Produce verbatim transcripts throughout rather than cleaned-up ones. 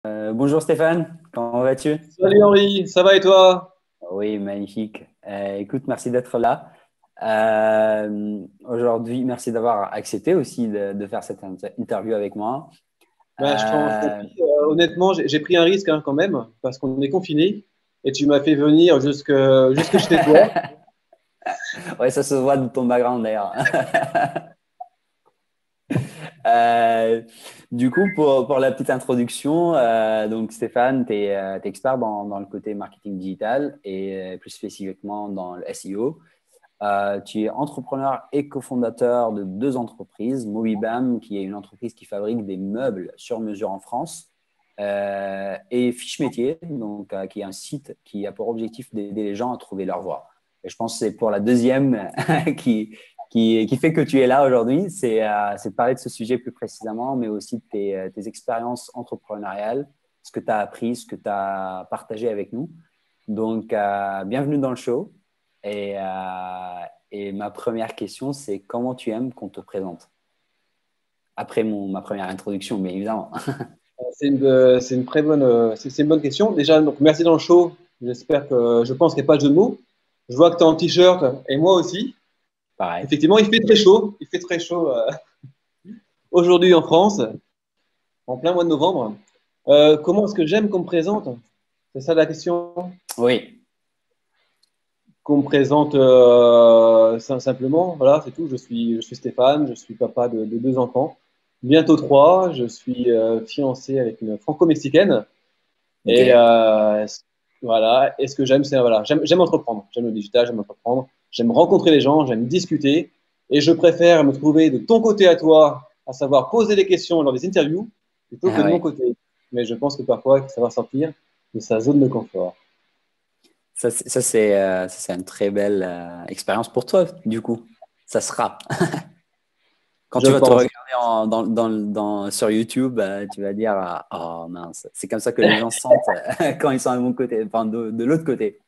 Euh, bonjour Stéphane, comment vas-tu? Salut Henri, ça va et toi? Oui, magnifique. Euh, écoute, merci d'être là. Euh, aujourd'hui, merci d'avoir accepté aussi de, de faire cette inter- interview avec moi. Ben, je t'en je t'en Euh, prie, euh, honnêtement, j'ai j'ai pris un risque hein, quand même, parce qu'on est confiné et tu m'as fait venir jusque, jusque chez toi. ouais, ça se voit de ton background d'ailleurs. Euh, du coup, pour, pour la petite introduction, euh, donc Stéphane, tu es, expert dans, dans le côté marketing digital et euh, plus spécifiquement dans le S E O. Euh, tu es entrepreneur et cofondateur de deux entreprises, Mobibam, qui est une entreprise qui fabrique des meubles sur mesure en France, euh, et Fiche Métier, donc, euh, qui est un site qui a pour objectif d'aider les gens à trouver leur voie. Et je pense que c'est pour la deuxième qui, qui, qui fait que tu es là aujourd'hui, c'est euh, c'est de parler de ce sujet plus précisément, mais aussi de tes, euh, tes expériences entrepreneuriales, ce que tu as appris, ce que tu as partagé avec nous. Donc, euh, bienvenue dans le show. Et, euh, et ma première question, c'est comment tu aimes qu'on te présente? Après mon, ma première introduction, mais évidemment. C'est une, euh, c'est une très bonne, euh, c'est c'est une bonne question. Déjà, donc merci dans le show. J'espère que, je pense qu'il n'y a pas de jeu de mots. Je vois que tu es en t-shirt et moi aussi. Pareil. Effectivement, il fait très chaud. Il fait très chaud euh, aujourd'hui en France, en plein mois de novembre. Euh, comment est-ce que j'aime qu'on me présente? C'est ça la question? Oui. Qu'on me présente euh, sim- simplement. Voilà, c'est tout. Je suis, je suis Stéphane, je suis papa de, de deux enfants, bientôt trois. Je suis euh, fiancé avec une franco-mexicaine. Et OK. euh, voilà, et ce que j'aime, c'est voilà, j'aime j'aime entreprendre. J'aime le digital, j'aime entreprendre. J'aime rencontrer les gens, j'aime discuter. Et je préfère me trouver de ton côté à toi, à savoir poser des questions lors des interviews, plutôt que Ah de mon ouais. côté. Mais je pense que parfois, il faut savoir sortir de sa zone de confort. Ça, c'est ça, c'est euh, ça, c'est une très belle euh, expérience pour toi, du coup. Ça sera. Quand Je tu vas te pense. regarder en- dans, dans, dans- sur YouTube, euh, tu vas dire ah, oh mince, c'est comme ça que les gens se sentent euh, quand ils sont à mon côté, enfin de, de l'autre côté.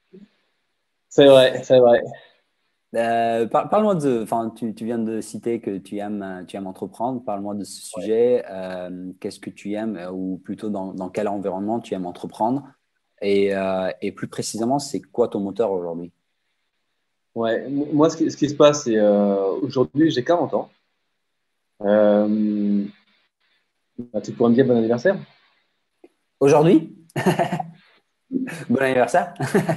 C'est vrai, c'est vrai. Euh, par- parle-moi de, enfin, tu, tu viens de citer que tu aimes, euh, tu aimes entreprendre. Parle-moi de ce sujet. Euh, qu'est-ce que tu aimes, euh, ou plutôt dans, dans quel environnement tu aimes entreprendre? Et, euh, et plus précisément, c'est quoi ton moteur aujourd'hui? Ouais, m- moi, ce qui, ce qui se passe, c'est euh, aujourd'hui, j'ai quarante ans. Euh, bah, tu pourrais me dire bon anniversaire? Aujourd'hui? Bon anniversaire!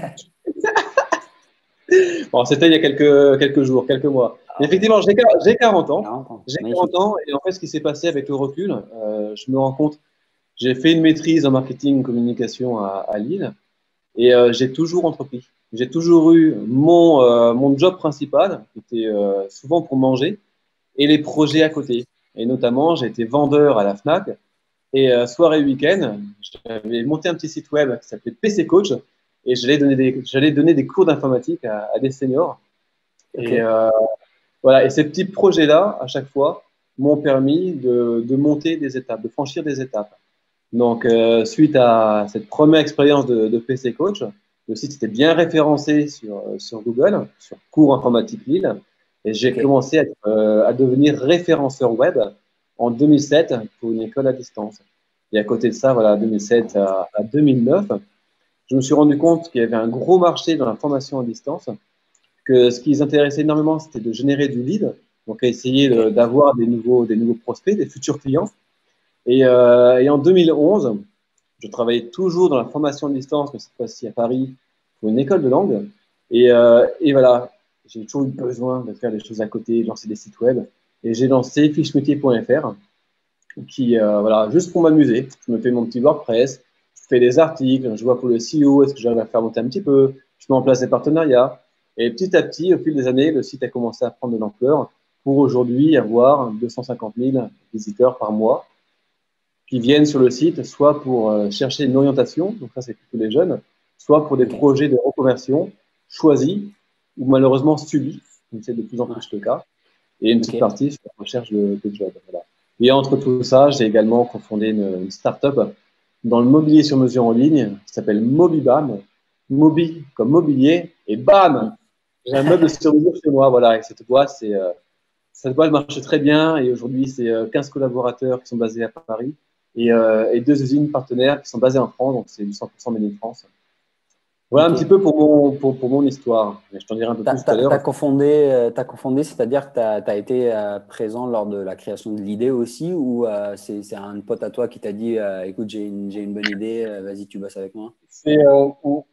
Bon, c'était il y a quelques, quelques jours, quelques mois. Mais Ah oui, effectivement, j'ai quar- j'ai quarante ans. quarante ans. J'ai quarante Magnifique. ans et en fait, ce qui s'est passé avec le recul, euh, je me rends compte, j'ai fait une maîtrise en marketing communication à, à Lille et euh, j'ai toujours entrepris. J'ai toujours eu mon, euh, mon job principal, qui était euh, souvent pour manger, et les projets à côté. Et notamment, j'ai été vendeur à la Fnac. Et euh, soir et week-end, j'avais monté un petit site web qui s'appelait P C Coach et j'allais donner des, j'allais donner des cours d'informatique à, à des seniors. Et OK. euh, voilà, et ces petits projets-là, à chaque fois, m'ont permis de, de monter des étapes, de franchir des étapes. Donc, euh, suite à cette première expérience de, de P C Coach, le site était bien référencé sur, sur Google, sur Cours Informatique Lille, et j'ai OK. commencé à, être, euh, à devenir référenceur web en deux mille sept pour une école à distance. Et à côté de ça, voilà, deux mille sept à, à deux mille neuf, je me suis rendu compte qu'il y avait un gros marché dans la formation à distance, que ce qui les intéressait énormément, c'était de générer du lead, donc à essayer de- OK. d'avoir des nouveaux, des nouveaux prospects, des futurs clients. Et, euh, et en deux mille onze, je travaillais toujours dans la formation à distance, mais cette fois-ci à Paris, pour une école de langue. Et, euh, et voilà, j'ai toujours eu besoin de faire des choses à côté, de lancer des sites web. Et j'ai lancé fichemetier point F R, qui, euh, voilà, juste pour m'amuser. Je me fais mon petit WordPress, je fais des articles, je vois pour le S E O, est-ce que j'arrive à faire monter un petit peu, je mets en place des partenariats. Et petit à petit, au fil des années, le site a commencé à prendre de l'ampleur pour aujourd'hui avoir deux cent cinquante mille visiteurs par mois qui viennent sur le site, soit pour euh, chercher une orientation, donc ça c'est plutôt les jeunes, soit pour des OK. projets de reconversion choisis ou malheureusement subis, comme c'est de plus en Ouais. plus le cas, et une petite OK. partie sur la recherche de, de job. Voilà. Et entre tout ça, j'ai également cofondé une, une start-up dans le mobilier sur mesure en ligne qui s'appelle Mobibam. Mobi comme mobilier et bam, Mm. j'ai un meuble sur mesure chez moi. Voilà, et cette boîte, c'est euh, cette boîte marche très bien et aujourd'hui, c'est euh, quinze collaborateurs qui sont basés à Paris et, euh, et deux usines partenaires qui sont basées en France, donc c'est du cent pour cent made in France. Voilà Ok. un petit peu pour mon, pour, pour mon histoire. Mais je t'en dirai un peu T'as, plus tout à t'as, l'heure. t'as cofondé, euh, t'as cofondé, c'est-à-dire que tu as été euh, présent lors de la création de l'idée aussi, ou euh, c'est, c'est un pote à toi qui t'a dit euh, écoute, j'ai une, j'ai une bonne idée, euh, vas-y, tu bosses avec moi? C'est, euh, on-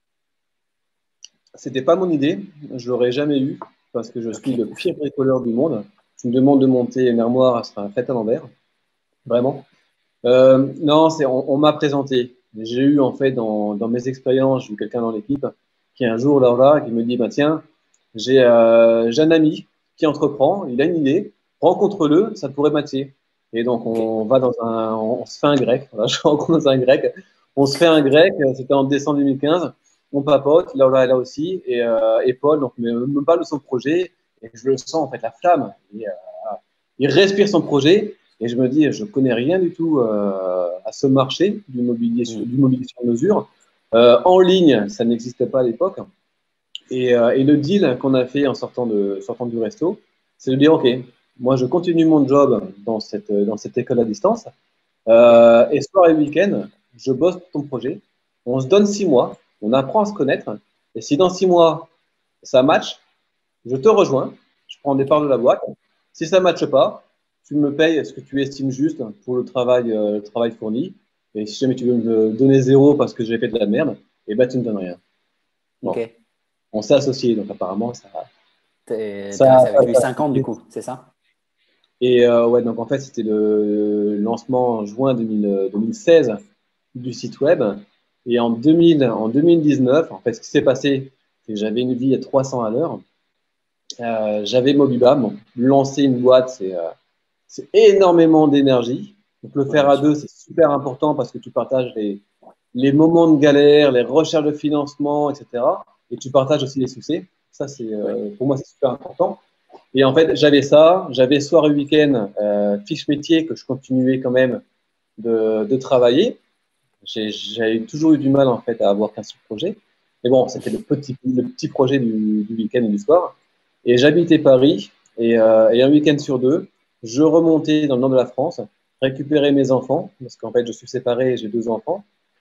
C'était pas mon idée, je l'aurais jamais eu parce que je Ok. suis le pire bricoleur du monde. Tu me demandes de monter une armoire, elle sera faite à l'envers, vraiment. Euh, non, c'est, on, on m'a présenté. J'ai eu en fait dans, dans mes expériences, j'ai eu quelqu'un dans l'équipe qui un jour là, là qui me dit bah tiens, j'ai euh, j'ai un ami qui entreprend, il a une idée, rencontre-le, ça pourrait matcher. Et donc Ok. on va dans un, on se fait un grec. Voilà, je rencontre dans un grec. On se fait un grec. C'était en décembre deux mille quinze. On papote, là, là, là aussi, et, euh, et Paul donc me, me parle de son projet et je le sens en fait la flamme. Et, euh, il respire son projet. Et je me dis, je connais rien du tout euh, à ce marché du mobilier, sur- Hmm. du mobilier sur mesure. Euh, en ligne, ça n'existait pas à l'époque. Et, euh, et le deal qu'on a fait en sortant, de, sortant du resto, c'est de dire, OK, moi je continue mon job dans cette, dans cette école à distance. Ok. Euh, et soir et week-end, je bosse pour ton projet. On se donne six mois, on apprend à se connaître. Et si dans six mois, ça match, je te rejoins, je prends des parts de Ok. la boîte. Si ça ne matche pas, tu me payes ce que tu estimes juste pour le travail, euh, le travail fourni. Et si jamais tu veux me donner zéro parce que j'ai fait de la merde, eh ben, tu ne me donnes rien. Ok. Bon, on s'est associés, donc apparemment, ça, T'es, ça, t'es resté avec ça, lui ça cinq ans, du coup, c'est ça? Et euh, ouais, donc en fait, c'était le lancement en juin deux mille, deux mille seize du site web. Et en deux mille, en deux mille dix-neuf, en fait, ce qui s'est passé, c'est que j'avais une vie à trois cents à l'heure. Euh, j'avais Mobibam. Bon, lancer une boîte, c'est euh, c'est énormément d'énergie. Donc le Ouais, faire bien à sûr. deux, c'est super important parce que tu partages les, les moments de galère, les recherches de financement, et cetera. Et tu partages aussi les succès. Ça, c'est Oui. euh, pour moi, c'est super important. Et en fait, j'avais ça, j'avais soir et week-end euh, fiche métier que je continuais quand même de, de travailler. J'ai J'avais toujours eu du mal en fait à avoir qu'un seul projet. Mais bon, c'était le petit, le petit projet du, du week-end et du soir. Et j'habitais Paris et, euh, et un week-end sur deux, je remontais dans le nord de la France, récupérer mes enfants parce qu'en fait, je suis séparé et j'ai deux enfants.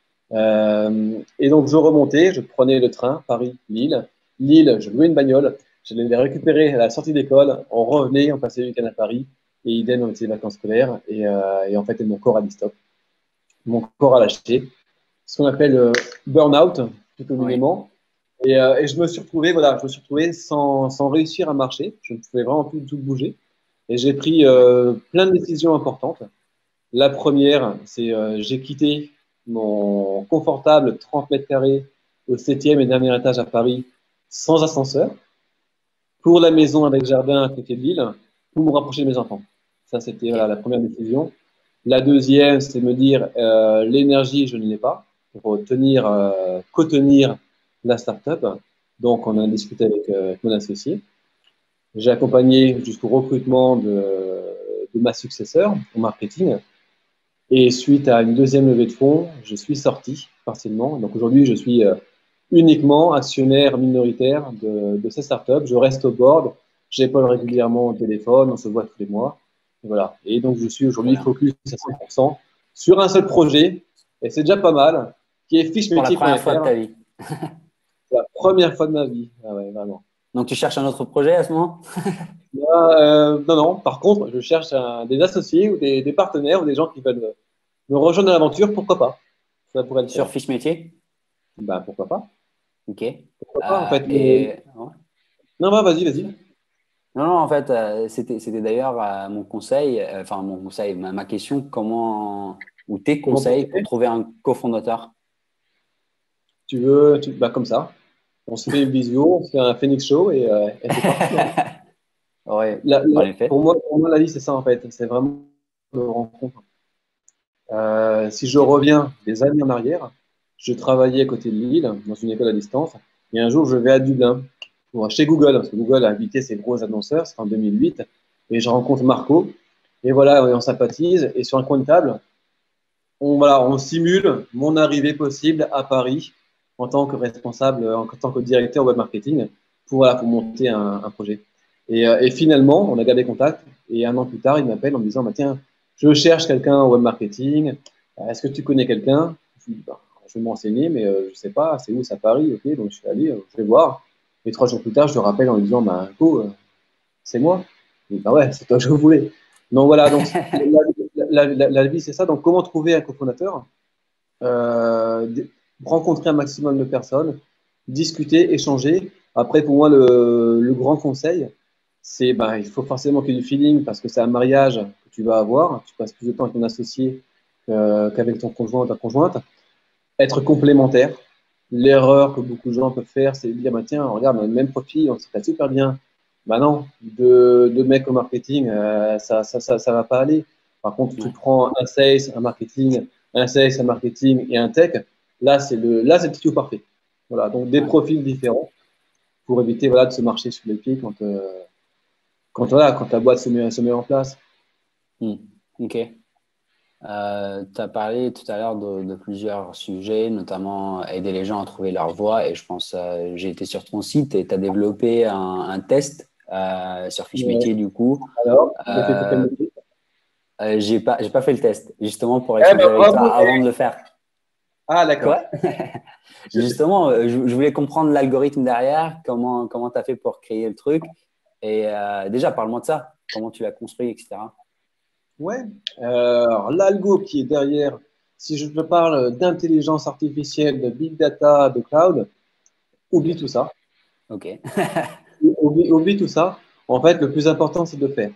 Euh, et donc, je remontais, je prenais le train Paris-Lille. Lille, je louais une bagnole, j'allais les récupérer à la sortie d'école, on revenait, on passait le week-end à Paris, et idem, on était les vacances scolaires, et, euh, et en fait, mon corps a dit stop. Mon corps a lâché. Ce qu'on appelle euh, burn-out, plus Oui. communément. Et, euh, et je me suis retrouvé, voilà, je me suis retrouvé sans, sans réussir à marcher. Je ne pouvais vraiment plus tout bouger. Et j'ai pris Oui. euh, plein de décisions importantes. La première, c'est euh, j'ai quitté mon confortable trente mètres carrés au septième et dernier étage à Paris sans ascenseur pour la maison avec jardin à côté de l'île pour me rapprocher de mes enfants. Ça, c'était voilà, Ok. la première décision. La deuxième, c'est me dire euh, l'énergie, je ne l'ai pas pour tenir, euh, co-tenir la startup. Donc, on a Hmm. discuté avec, euh, avec mon associé. J'ai accompagné jusqu'au recrutement de, de ma successeur au marketing. Et suite à une deuxième levée de fonds, je suis sorti partiellement. Donc aujourd'hui, je suis euh, uniquement actionnaire minoritaire de, de ces startups. Je reste au board, j'épaule Ok. régulièrement au téléphone, on se voit tous les mois. Et voilà. Et donc je suis Trop aujourd'hui bien. focus à cent pour cent sur un seul projet, et c'est déjà pas mal, qui est Pour la première fois de ta fichemetier point F R. vie. C'est la première fois de ma vie. Ah ouais, vraiment. Donc, tu cherches un autre projet à ce moment? Là, euh, non, non. Par contre, je cherche un- des associés ou des, des partenaires ou des gens qui veulent me, me rejoindre dans l'aventure. Pourquoi pas? Ça pourrait le Sur faire. fiche métier? Ben, pourquoi pas? Ok. Pourquoi pas, en Euh, fait. le- et ouais. Non, bah, vas-y, vas-y. Non, non, en fait, euh, c'était, c'était d'ailleurs euh, mon conseil, euh, enfin mon conseil, ma, ma question, comment, ou tes Comment conseils pour procéder? trouver un cofondateur? Tu veux, tu, bah, comme ça. On se fait une visio, on se fait un Phoenix Show et, euh, et c'est parti, hein. Oui, La- la- en effet. pour moi, pour moi, la vie, c'est ça, en fait. C'est vraiment une rencontre. Euh, si je Ok. reviens des années en arrière, je travaillais à côté de Lille, dans une école à distance, et un jour, je vais à Dublin pour acheter Google, parce que Google a invité ses gros annonceurs, c'était en deux mille huit, et je rencontre Marco, et voilà, on sympathise, et sur un coin de table, on, voilà, on simule mon arrivée possible à Paris en tant que responsable, en tant que directeur web marketing pour, voilà, pour monter un, un projet. Et, euh, et finalement, on a gardé contact et un an plus tard, il m'appelle en me disant bah, tiens, Je cherche quelqu'un en web marketing. Est-ce que tu connais quelqu'un? Je dis, bah, je vais m'enseigner, mais euh, je ne sais pas. C'est où? C'est à Paris. Ok, donc je suis allé, euh, je vais voir. Et trois jours plus tard, je le rappelle en lui disant, bah, go, euh, c'est moi. Il dit, bah ouais, c'est toi que je voulais. Donc voilà, donc la, la, la, la vie, c'est ça. Donc comment trouver un cofondateur? euh, Rencontrer un maximum de personnes, discuter, échanger. Après, pour moi, le, le grand conseil, c'est bah, il faut forcément qu'il y ait du feeling parce que c'est un mariage que tu vas avoir. Tu passes plus de temps avec ton associé euh, qu'avec ton conjoint ou ta conjointe. Être complémentaire. L'erreur que beaucoup de gens peuvent faire, c'est de dire bah, tiens, regarde, on a le même profil, on se fait super bien. Bah non, deux, deux mecs au marketing, euh, ça, ça, ça, ça va pas aller. Par contre, tu Ouais. prends un sales, un marketing, un sales, un marketing et un tech. Là, c'est le, là, c'est le trio parfait. Voilà, donc des Ouais. profils différents pour éviter voilà, de se marcher sur les pieds quand, euh, quand, voilà, quand la boîte se met, se met en place. Hmm. Ok. Euh, tu as parlé tout à l'heure de, de plusieurs sujets, notamment aider les gens à trouver leur voie. Et je pense, euh, j'ai été sur ton site et tu as développé un, un test euh, sur Fiche Ouais. Métier, du coup. Alors, vous avez fait pour quel Euh, métier? euh, j'ai pas, j'ai pas fait le test, justement, pour Eh ben, échanger avec toi bravo! avant de le faire. Ah, d'accord. Quoi? Justement, euh, je, je voulais comprendre l'algorithme derrière, comment comment tu as fait pour créer le truc. Et euh, déjà, parle-moi de ça, comment tu l'as construit, et cetera. Ouais. Euh, alors, l'algo qui est derrière, si je te parle d'intelligence artificielle, de big data, de cloud, Ok, oublie tout ça. ok. Oublie, oublie tout ça. En fait, le plus important, c'est de faire.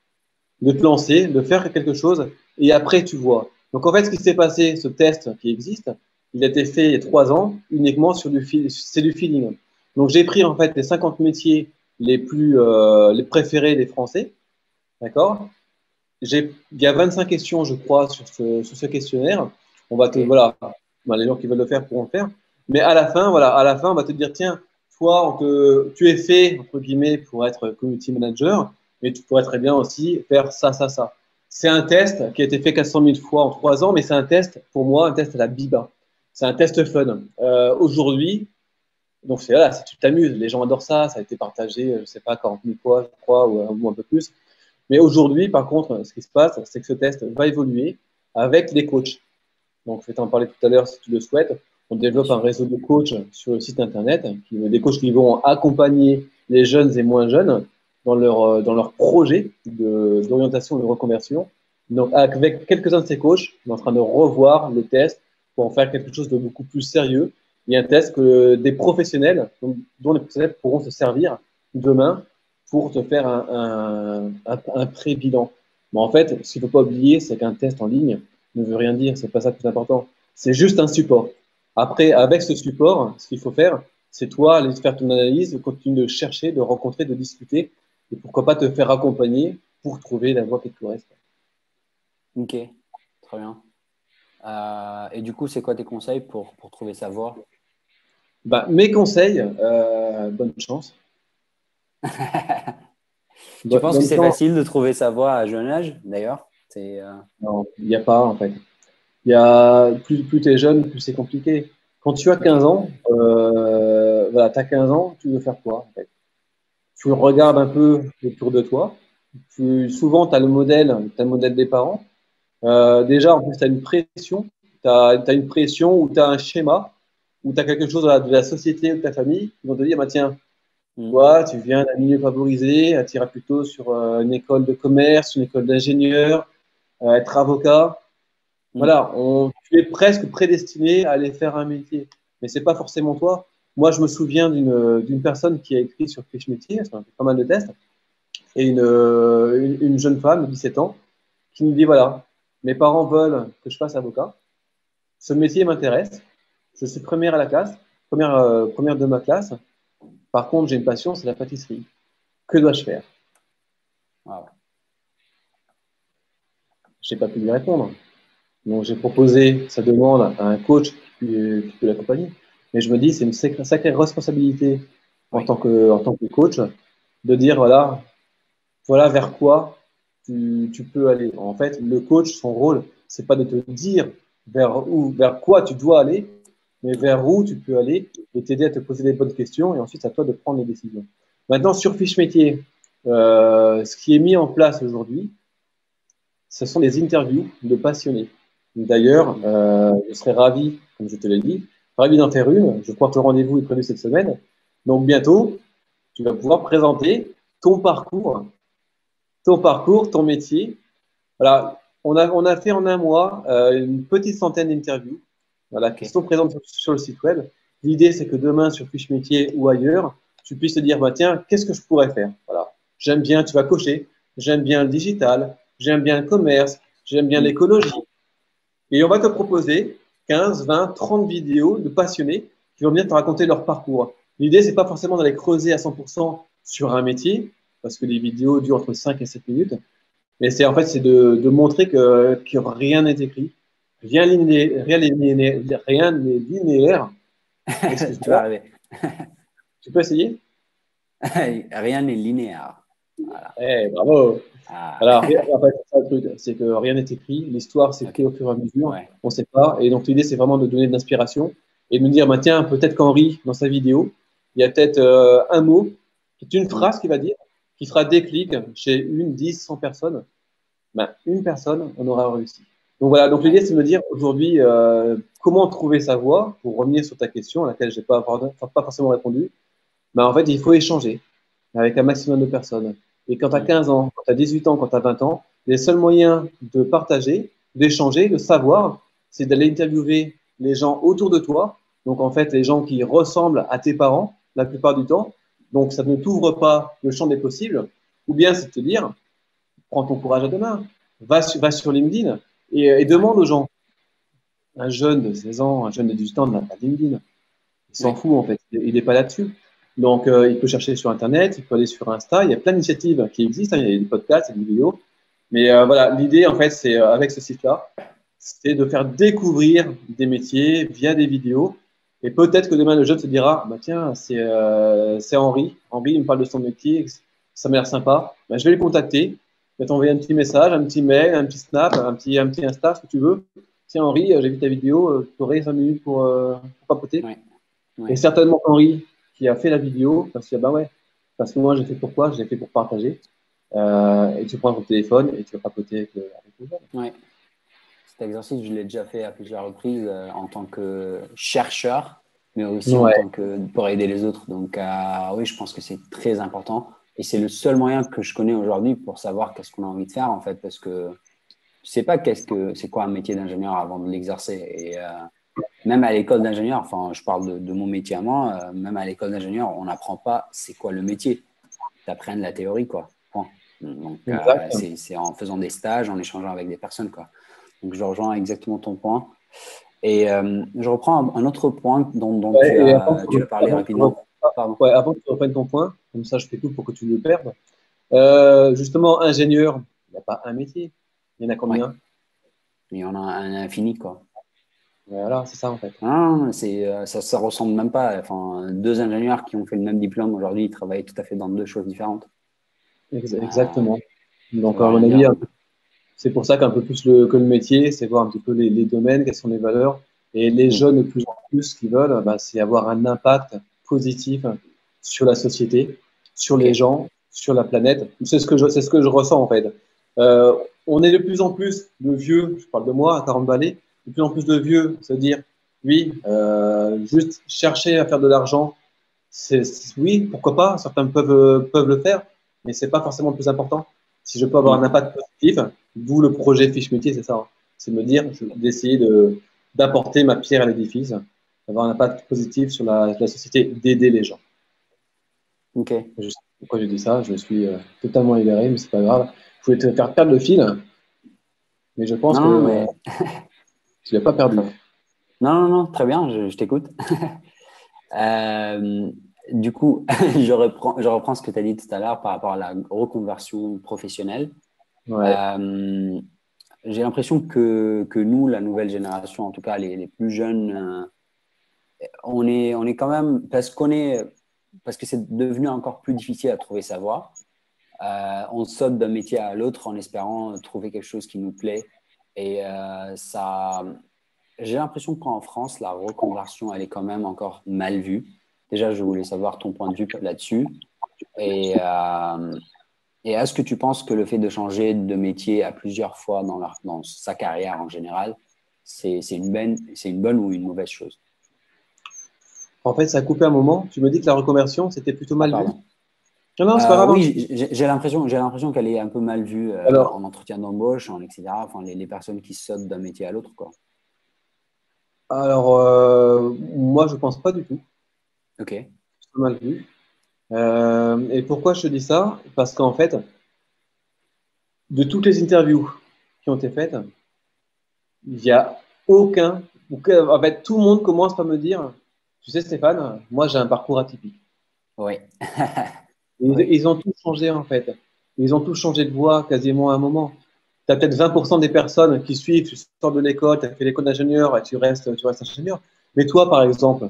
De te lancer, de faire quelque chose, et après, tu vois. Donc, en fait, ce qui s'est passé, ce test qui existe, il a été fait il y a trois ans, uniquement sur du, fil- c'est du feeling. Donc, j'ai pris, en fait, les cinquante métiers les plus, euh, les préférés des Français. D'accord? J'ai, il y a vingt-cinq questions, je crois, sur ce, sur ce questionnaire. On va te, Ok. voilà, ben, les gens qui veulent le faire pourront le faire. Mais à la fin, voilà, à la fin, on va te dire, tiens, toi, on te, tu es fait, entre guillemets, pour être community manager, mais tu pourrais très bien aussi faire ça, ça, ça. C'est un test qui a été fait quatre cent mille fois en trois ans, mais c'est un test, pour moi, un test à la Biba. C'est un test fun. Euh, aujourd'hui, donc c'est là, si tu t'amuses, les gens adorent ça, ça a été partagé, je sais pas, quarante mille fois, je crois, ou, ou un peu plus. Mais aujourd'hui, par contre, ce qui se passe, c'est que ce test va évoluer avec les coachs. Donc, je vais t'en parler tout à l'heure si tu le souhaites. On Bien développe un sûr. réseau de coachs sur le site internet, qui, des coachs qui vont accompagner les jeunes et moins jeunes dans leur, euh, dans leur projet de- d'orientation et de reconversion. Donc, avec quelques-uns de ces coachs, on est en train de revoir le test pour en faire quelque chose de beaucoup plus sérieux. Il y a un test que des professionnels, donc, dont les professionnels pourront se servir demain pour te faire un, un, un, un pré-bilan. Mais en fait, ce qu'il ne faut pas oublier, c'est qu'un test en ligne ne veut rien dire. C'est pas ça le plus important. C'est juste un support. Après, avec ce support, ce qu'il faut faire, c'est toi aller faire ton analyse, continuer de chercher, de rencontrer, de discuter, et pourquoi pas te faire accompagner pour trouver la voie qui te correspond. Ok, très bien. Euh, et du coup, c'est quoi tes conseils pour, pour trouver sa voie? Bah, mes conseils, euh, bonne chance. Tu Bo- penses que bonne c'est chance. facile de trouver sa voie à jeune âge, d'ailleurs? C'est, euh, Non, il n'y a pas, en fait. Il y a, plus, plus tu es jeune, plus c'est compliqué. Quand tu as Ok. quinze ans, euh, voilà, tu as quinze ans, tu veux faire quoi, en fait? Tu regardes un peu autour de toi. Tu, souvent, tu as le modèle, t'as le modèle des parents. Euh, déjà, en plus, tu as une pression. Tu as, une pression ou tu as un schéma, ou tu as quelque chose de la, de la société ou de ta famille qui vont te dire, bah, tiens, Hmm. toi, tu viens d'un milieu favorisé, tu iras plutôt sur euh, une école de commerce, une école d'ingénieur, euh, être avocat. Hmm. Voilà, on, tu es presque prédestiné à aller faire un métier. Mais c'est pas forcément toi. Moi, je me souviens d'une d'une personne qui a écrit sur Fiche Métier, ça a fait pas mal de tests, et une, euh, une, une jeune femme de dix-sept ans qui me dit, voilà, mes parents veulent que je fasse avocat. Ce métier m'intéresse. Je suis première à la classe, première, euh, première de ma classe. Par contre, j'ai une passion, c'est la pâtisserie. Que dois-je faire? Wow. Je n'ai pas pu lui répondre. Donc, j'ai proposé sa demande à un coach qui peut, qui peut l'accompagner. Mais je me dis, c'est une sacrée, sacrée responsabilité en Oui. tant que, en tant que coach de dire, voilà, voilà vers quoi tu, tu peux aller. En fait, le coach, son rôle, c'est pas de te dire vers où, vers quoi tu dois aller, mais Ouais. vers où tu peux aller et t'aider à te poser les bonnes questions et ensuite c'est à toi de prendre les décisions. Maintenant, sur fiche métier, euh, ce qui est mis en place aujourd'hui, ce sont des interviews de passionnés. D'ailleurs, euh, je serais ravi, comme je te l'ai dit, ravi d'en faire une. Je crois que le rendez-vous est prévu cette semaine. Donc bientôt, tu vas pouvoir présenter ton parcours, ton parcours, ton métier. Voilà, on a, on a fait en un mois euh, une petite centaine d'interviews, voilà, qui Ok. sont présentes sur, sur le site web. L'idée, c'est que demain, sur Fiche Métier ou ailleurs, tu puisses te dire, bah, tiens, qu'est-ce que je pourrais faire? Voilà. J'aime bien, tu vas cocher, j'aime bien le digital, j'aime bien le commerce, j'aime bien Mm. l'écologie. Et on va te proposer quinze, vingt, trente vidéos de passionnés qui vont venir te raconter leur parcours. L'idée, c'est pas forcément d'aller creuser à cent pour cent sur un métier, parce que les vidéos durent entre cinq et sept minutes. Mais c'est en fait, c'est de, de montrer que, que rien n'est écrit, rien n'est rien n'est linéaire, rien n'est linéaire. Tu vas Excuse-moi. arriver. Tu peux essayer? Rien n'est linéaire. Voilà. Eh, bravo. Ah. Alors, en fait, c'est ça le truc, c'est que rien n'est écrit. L'histoire, c'est Ok. fait au fur et à mesure. Ouais. On ne sait pas. Et donc, l'idée, c'est vraiment de donner de l'inspiration et de me dire, bah, tiens, peut-être qu'Henri, dans sa vidéo, il y a peut-être euh, un mot, qui est une Mm. phrase qu'il va dire, qui fera déclic chez une, dix, cent personnes. Ben, une personne, on aura réussi. Donc voilà, donc Ouais. l'idée, c'est de me dire aujourd'hui euh, comment trouver sa voie pour revenir sur ta question à laquelle je n'ai pas, pas forcément répondu. Ben, en fait, il faut échanger avec un maximum de personnes. Et quand tu as Mm. quinze ans, quand tu as dix-huit ans, quand tu as vingt ans, les seuls moyens de partager, d'échanger, de savoir, c'est d'aller interviewer les gens autour de toi. Donc en fait, les gens qui ressemblent à tes parents la plupart du temps. Donc ça ne t'ouvre pas le champ des possibles. Ou bien c'est de te dire, prends ton courage à deux mains, va, sur, va sur LinkedIn et, et Ouais. demande aux gens. Un jeune de seize ans, un jeune de dix-huit ans n'a pas de LinkedIn. Il s'en Ouais. fout, en fait. Il n'est pas là-dessus. Donc, euh, il peut chercher sur Internet, il peut aller sur Insta. Il y a plein d'initiatives qui existent. Hein. Il y a des podcasts, il y a des vidéos. Mais euh, voilà, l'idée, en fait, c'est euh, avec ce site-là, c'est de faire découvrir des métiers via des vidéos. Et peut-être que demain, le jeune se dira, bah, tiens, c'est euh, c'est Henri. Henri, il me parle de son métier, ça m'a l'air sympa. Bah, je vais le contacter. Je vais t'envoyer un petit message, un petit mail, un petit snap, un petit, un petit Insta, ce que tu veux. Tiens, Henri, euh, j'ai vu ta vidéo, tu aurais cinq minutes pour, euh, pour papoter. Ouais. Et Ouais. certainement Henri qui a fait la vidéo, parce que bah ouais, parce que moi j'ai fait pourquoi, j'ai fait pour partager. Euh, et tu prends ton téléphone et tu vas papoter avec, le- avec les gens. Ouais. Cet exercice, je l'ai déjà fait à plusieurs reprises euh, en tant que chercheur, mais aussi en Ouais, tant que pour aider les autres. Donc, euh, oui, je pense que c'est très important. Et c'est le seul moyen que je connais aujourd'hui pour savoir qu'est-ce qu'on a envie de faire, en fait, parce que je sais pas qu'est-ce que c'est quoi un métier d'ingénieur avant de l'exercer. Et euh, même à l'école d'ingénieur, enfin, je parle de, de mon métier à moi, euh, même à l'école d'ingénieur, on n'apprend pas c'est quoi le métier. Tu apprends de la théorie, quoi. Point. Donc, euh, exact. c'est c'est en faisant des stages, en échangeant avec des personnes, quoi. Donc, je rejoins exactement ton point. Et euh, je reprends un, un autre point dont, dont tu Ouais, et avant as, que, tu as parlé avant que tu rapidement. reprennes, Pardon. ouais, avant que tu reprennes ton point, comme ça je fais tout pour que tu le perdes. Euh, justement, ingénieur, il n'y a pas un métier. Il y en a Ouais, combien? il y en a un infini, quoi. Voilà, c'est ça en fait. Ah, c'est, euh, ça, ça ressemble même pas. Enfin, deux ingénieurs qui ont fait le même diplôme aujourd'hui, ils travaillent tout à fait dans deux choses différentes. Ex- Euh, Exactement. ça Donc, veut à mon rien avis, dire. c'est pour ça qu'un peu plus le, que le métier, c'est voir un petit peu les, les domaines, quelles sont les valeurs. Et les Mm. jeunes, de plus en plus, ce qu'ils veulent, bah, c'est avoir un impact positif sur la société, sur Ok. les gens, sur la planète. C'est ce que je, c'est ce que je ressens en fait. Euh, on est de plus en plus de vieux, je parle de moi, à quarante balais, de plus en plus de vieux se dire, oui, euh, juste chercher à faire de l'argent, c'est, c'est- oui, pourquoi pas, certains peuvent, peuvent le faire, mais c'est pas forcément le plus important. Si je peux avoir un Mm. impact positif, d'où le projet Fiche Métier, c'est ça. Hein. C'est me dire, je- d'essayer de, d'apporter ma pierre à l'édifice, d'avoir un impact positif sur la, la société, d'aider les gens. Ok. Je sais pas pourquoi j'ai dit ça, je suis euh, totalement égaré, mais c'est pas grave. Je voulais te faire perdre le fil, mais je pense Non, que non, euh, mais tu l'as pas très- perdu. non, non, non, très bien, je, je t'écoute. Euh, du coup, je reprends, je reprends ce que tu as dit tout à l'heure par rapport à la reconversion professionnelle. Ouais, Euh, j'ai l'impression que, que nous, la nouvelle génération, en tout cas les, les plus jeunes, euh, on est, on est quand même, parce qu'on est, parce que c'est devenu encore plus difficile à trouver sa voie, euh, on saute d'un métier à l'autre en espérant trouver quelque chose qui nous plaît. Et euh, ça, j'ai l'impression qu'en France, la reconversion, elle est quand même encore mal vue. Déjà, je voulais savoir ton point de vue là-dessus. Et, euh, Et est-ce que tu penses que le fait de changer de métier à plusieurs fois dans, la, dans sa carrière en général, c'est une, bonne, une bonne ou une mauvaise chose? En fait, ça a coupé un moment. Tu me dis que la reconversion, c'était plutôt Ah, mal vu. pardon. Non, non, c'est pas Euh, grave, hein. oui, j'ai j'ai l'impression, j'ai l'impression qu'elle est un peu mal vue euh, Alors, en entretien d'embauche, en et cetera. Enfin, les, les personnes qui sautent d'un métier à l'autre, quoi. alors euh, moi, je pense pas du tout. Ok. C'est pas mal vu. Euh, et pourquoi je te dis ça? Parce qu'en fait, de toutes les interviews qui ont été faites, il n'y a aucun, aucun- en fait, tout le monde commence par me dire, tu sais, Stéphane, moi, j'ai un parcours atypique. Oui. Ils, Oui. ils ont tous changé, en fait. Ils ont tous changé de voie quasiment à un moment. Tu as peut-être vingt pour cent des personnes qui suivent, tu sors de l'école, tu as fait l'école d'ingénieur et tu restes, tu restes ingénieur. Mais toi, par exemple,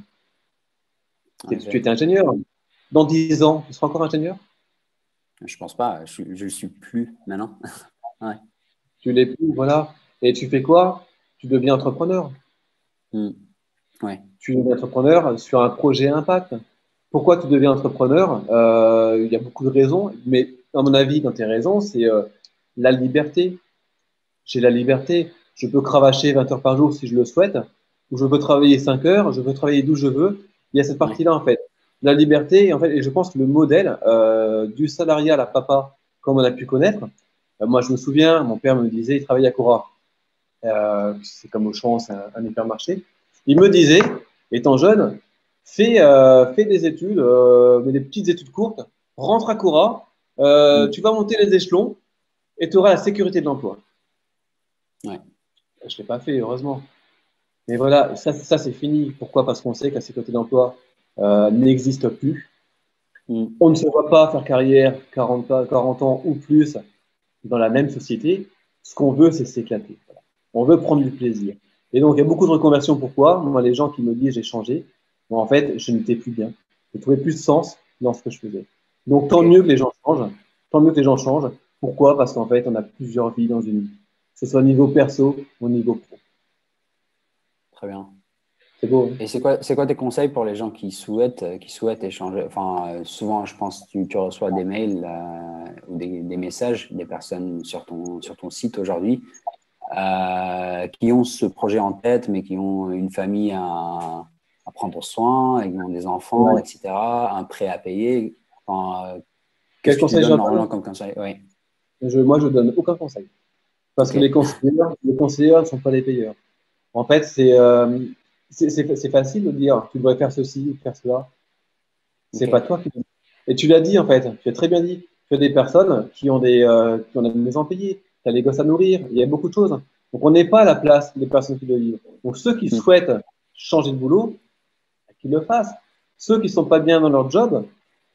En tu tu effet. étais ingénieur. Dans dix ans, tu seras encore ingénieur? Je pense pas. Je ne le suis plus maintenant. Ouais. Tu l'es plus, voilà. Et tu fais quoi? Tu deviens entrepreneur. Hmm. Ouais. Tu deviens entrepreneur sur un projet impact. Pourquoi tu deviens entrepreneur? Euh, il y a beaucoup de raisons, mais à mon avis, dans tes raisons, c'est euh, la liberté. J'ai la liberté. Je peux cravacher vingt heures par jour si je le souhaite, ou je peux travailler cinq heures, je peux travailler d'où je veux. Il y a cette Ouais. partie-là, en fait. La liberté, en fait, et je pense que le modèle euh, du salariat à papa, comme on a pu connaître, euh, moi, je me souviens, mon père me disait, il travaille à Cora. Euh, c'est comme Auchan, c'est un, un hypermarché. Il me disait, étant jeune, fais, euh, fais des études, euh, mais des petites études courtes, rentre à Cora, euh, Hmm. tu vas monter les échelons et tu auras la sécurité de l'emploi. Ouais. Je ne l'ai pas fait, heureusement. Mais voilà, ça, ça c'est fini. Pourquoi? Parce qu'on sait que la sécurité d'emploi euh, n'existe plus. Hmm. On ne se voit pas faire carrière quarante, quarante ans ou plus dans la même société. Ce qu'on veut, c'est s'éclater. Voilà. On veut prendre du plaisir. Et donc, il y a beaucoup de reconversions. Pourquoi? Moi, les gens qui me disent j'ai changé, moi, en fait, je n'étais plus bien. Je trouvais plus de sens dans ce que je faisais. Donc, tant Ok. mieux que les gens changent. Tant mieux que les gens changent. Pourquoi? Parce qu'en fait, on a plusieurs vies dans une vie. Que ce soit au niveau perso ou au niveau pro. Très bien. C'est beau, hein? Et c'est quoi, c'est quoi tes conseils pour les gens qui souhaitent, euh, qui souhaitent échanger? Enfin, euh, souvent, je pense que tu, tu reçois des mails euh, ou des, des messages des personnes sur ton, sur ton site aujourd'hui euh, qui ont ce projet en tête, mais qui ont une famille à, à prendre soin, et qui ont des enfants, Ouais. et cetera, un prêt à payer. Enfin, euh, qu'est-ce Quel que tu conseil donnes j'en donne? normalement comme conseil? Oui. Je, moi, je donne aucun conseil. Parce Ok. que les conseillers, les conseillers ne sont pas les payeurs. En fait, c'est euh, c'est c'est- c'est facile de dire tu devrais faire ceci ou faire cela. C'est Ok. pas toi qui. Et tu l'as dit, en fait. Tu as très bien dit. Tu as des personnes qui ont des, euh, qui ont des maisons payées. Tu as des gosses à nourrir. Il y a beaucoup de choses. Donc, on n'est pas à la place des personnes qui le vivent. Donc, ceux qui Hmm. souhaitent changer de boulot, qu'ils le fassent. Ceux qui sont pas bien dans leur job,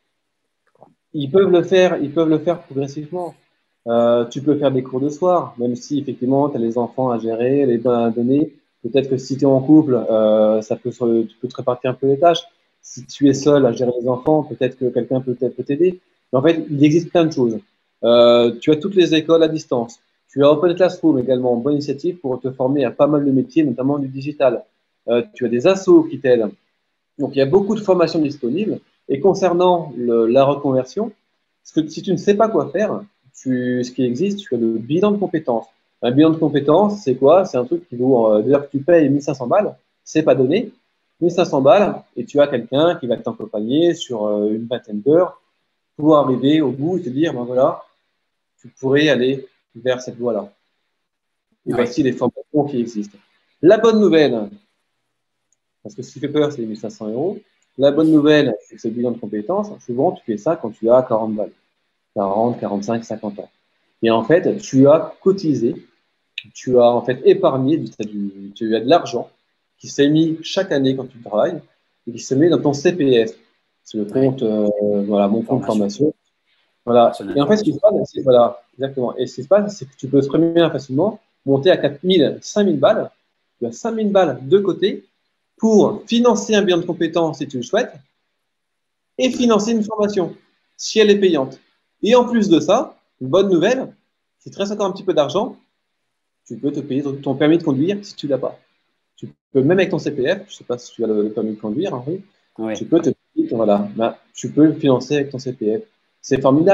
ils peuvent le faire, ils peuvent le faire progressivement. Euh, tu peux faire des cours de soir, même si effectivement tu as les enfants à gérer, les bains à donner. Peut-être que si tu es en couple, euh, ça peut se- tu peux te répartir un peu les tâches. Si tu es Ok. seul à gérer les enfants, peut-être que quelqu'un peut peut t'aider. Mais en fait, il existe plein de choses. Euh, tu as toutes les écoles à distance. Tu as Open Classroom également, bonne initiative pour te former à pas mal de métiers, notamment du digital. Euh, tu as des assos qui t'aident. Donc, il y a beaucoup de formations disponibles. Et concernant le- la reconversion, parce que si tu ne sais pas quoi faire, tu, ce qui existe, tu as le bilan de compétences. Un bilan de compétences, c'est quoi? C'est un truc qui vaut, euh, d'ailleurs, que tu payes mille cinq cents balles, c'est pas donné. mille cinq cents balles, et tu as quelqu'un qui va t'accompagner sur euh, une vingtaine d'heures pour arriver au bout et te dire, ben voilà, tu pourrais aller vers cette voie-là. Et Oui. voici les formations qui existent. La bonne nouvelle, parce que ce qui fait peur, c'est les mille cinq cents euros. La bonne nouvelle, c'est que ce bilan de compétences, souvent, tu fais ça quand tu as quarante balles. quarante, quarante-cinq, cinquante ans. Et en fait, tu as cotisé, tu as en fait épargné, du, tu as de l'argent qui s'est mis chaque année quand tu travailles et qui se met dans ton C P F. C'est le Oui. compte, euh, voilà, mon compte Formation. formation. Voilà. Personnel Et en fait, ce qui se formation. passe, c'est, voilà, exactement. Et ce qui se passe, c'est que tu peux très bien facilement monter à quatre mille, cinq mille balles. Tu as cinq mille balles de côté pour financer un bilan de compétences si tu le souhaites et Oui. financer une formation si elle est payante. Et en plus de ça, une bonne nouvelle, si tu restes encore un petit peu d'argent, tu peux te payer ton permis de conduire si tu l'as pas. Tu peux, même avec ton C P F, je ne sais pas si tu as le, le permis de conduire, Henri, Oui. tu peux te voilà, bah, tu peux le financer avec ton C P F. C'est formidable.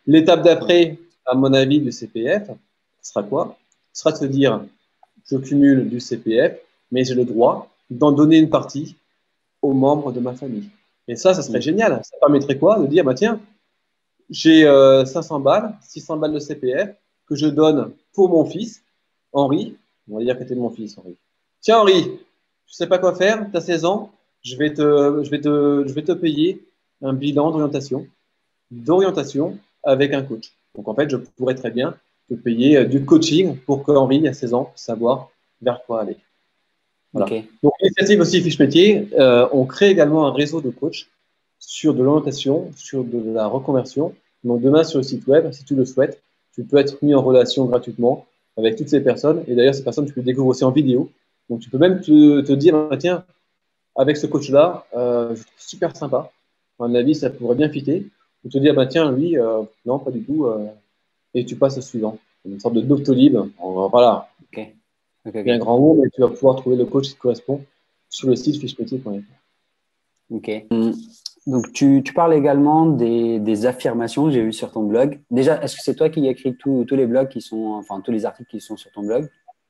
L'étape d'après, à mon avis, du C P F, sera quoi? Ce sera de se dire, je cumule du C P F, mais j'ai le droit d'en donner une partie aux membres de ma famille. Et ça, ça serait Mm. génial. Ça permettrait quoi? De dire, bah tiens, j'ai euh, cinq cents balles, six cents balles de C P F que je donne pour mon fils, Henri. On va dire que c'était mon fils, Henri. Tiens, Henri, tu sais pas quoi faire, tu as seize ans, je vais, te, je, vais te, je vais te payer un bilan d'orientation, d'orientation avec un coach. Donc en fait, je pourrais très bien te payer euh, du coaching pour que Henri, à seize ans, puisse savoir vers quoi aller. Voilà. Ok. Donc, l'initiative aussi Fiche Métier, euh, on crée également un réseau de coachs sur de l'orientation, sur de la reconversion. Donc, demain, sur le site web, si tu le souhaites, tu peux être mis en relation gratuitement avec toutes ces personnes. Et d'ailleurs, ces personnes, tu les découvres aussi en vidéo. Donc, tu peux même te, te dire, ah, tiens, avec ce coach-là, euh, je trouve super sympa. À mon avis, ça pourrait bien fitter. Ou te dire, bah, tiens, lui, euh, non, pas du tout. Euh, et tu passes au suivant. Une sorte de Doctolib. Voilà. Ok. Ok. Il y a un Ok. grand mot, mais tu vas pouvoir trouver le coach qui te correspond sur le site fiche métier point F R. Ok. Hum, Donc, tu, tu parles également des, des affirmations que j'ai vues sur ton blog. Déjà, est-ce que c'est toi qui écris tous tous les blogs qui sont, enfin, tous les articles qui sont sur ton blog?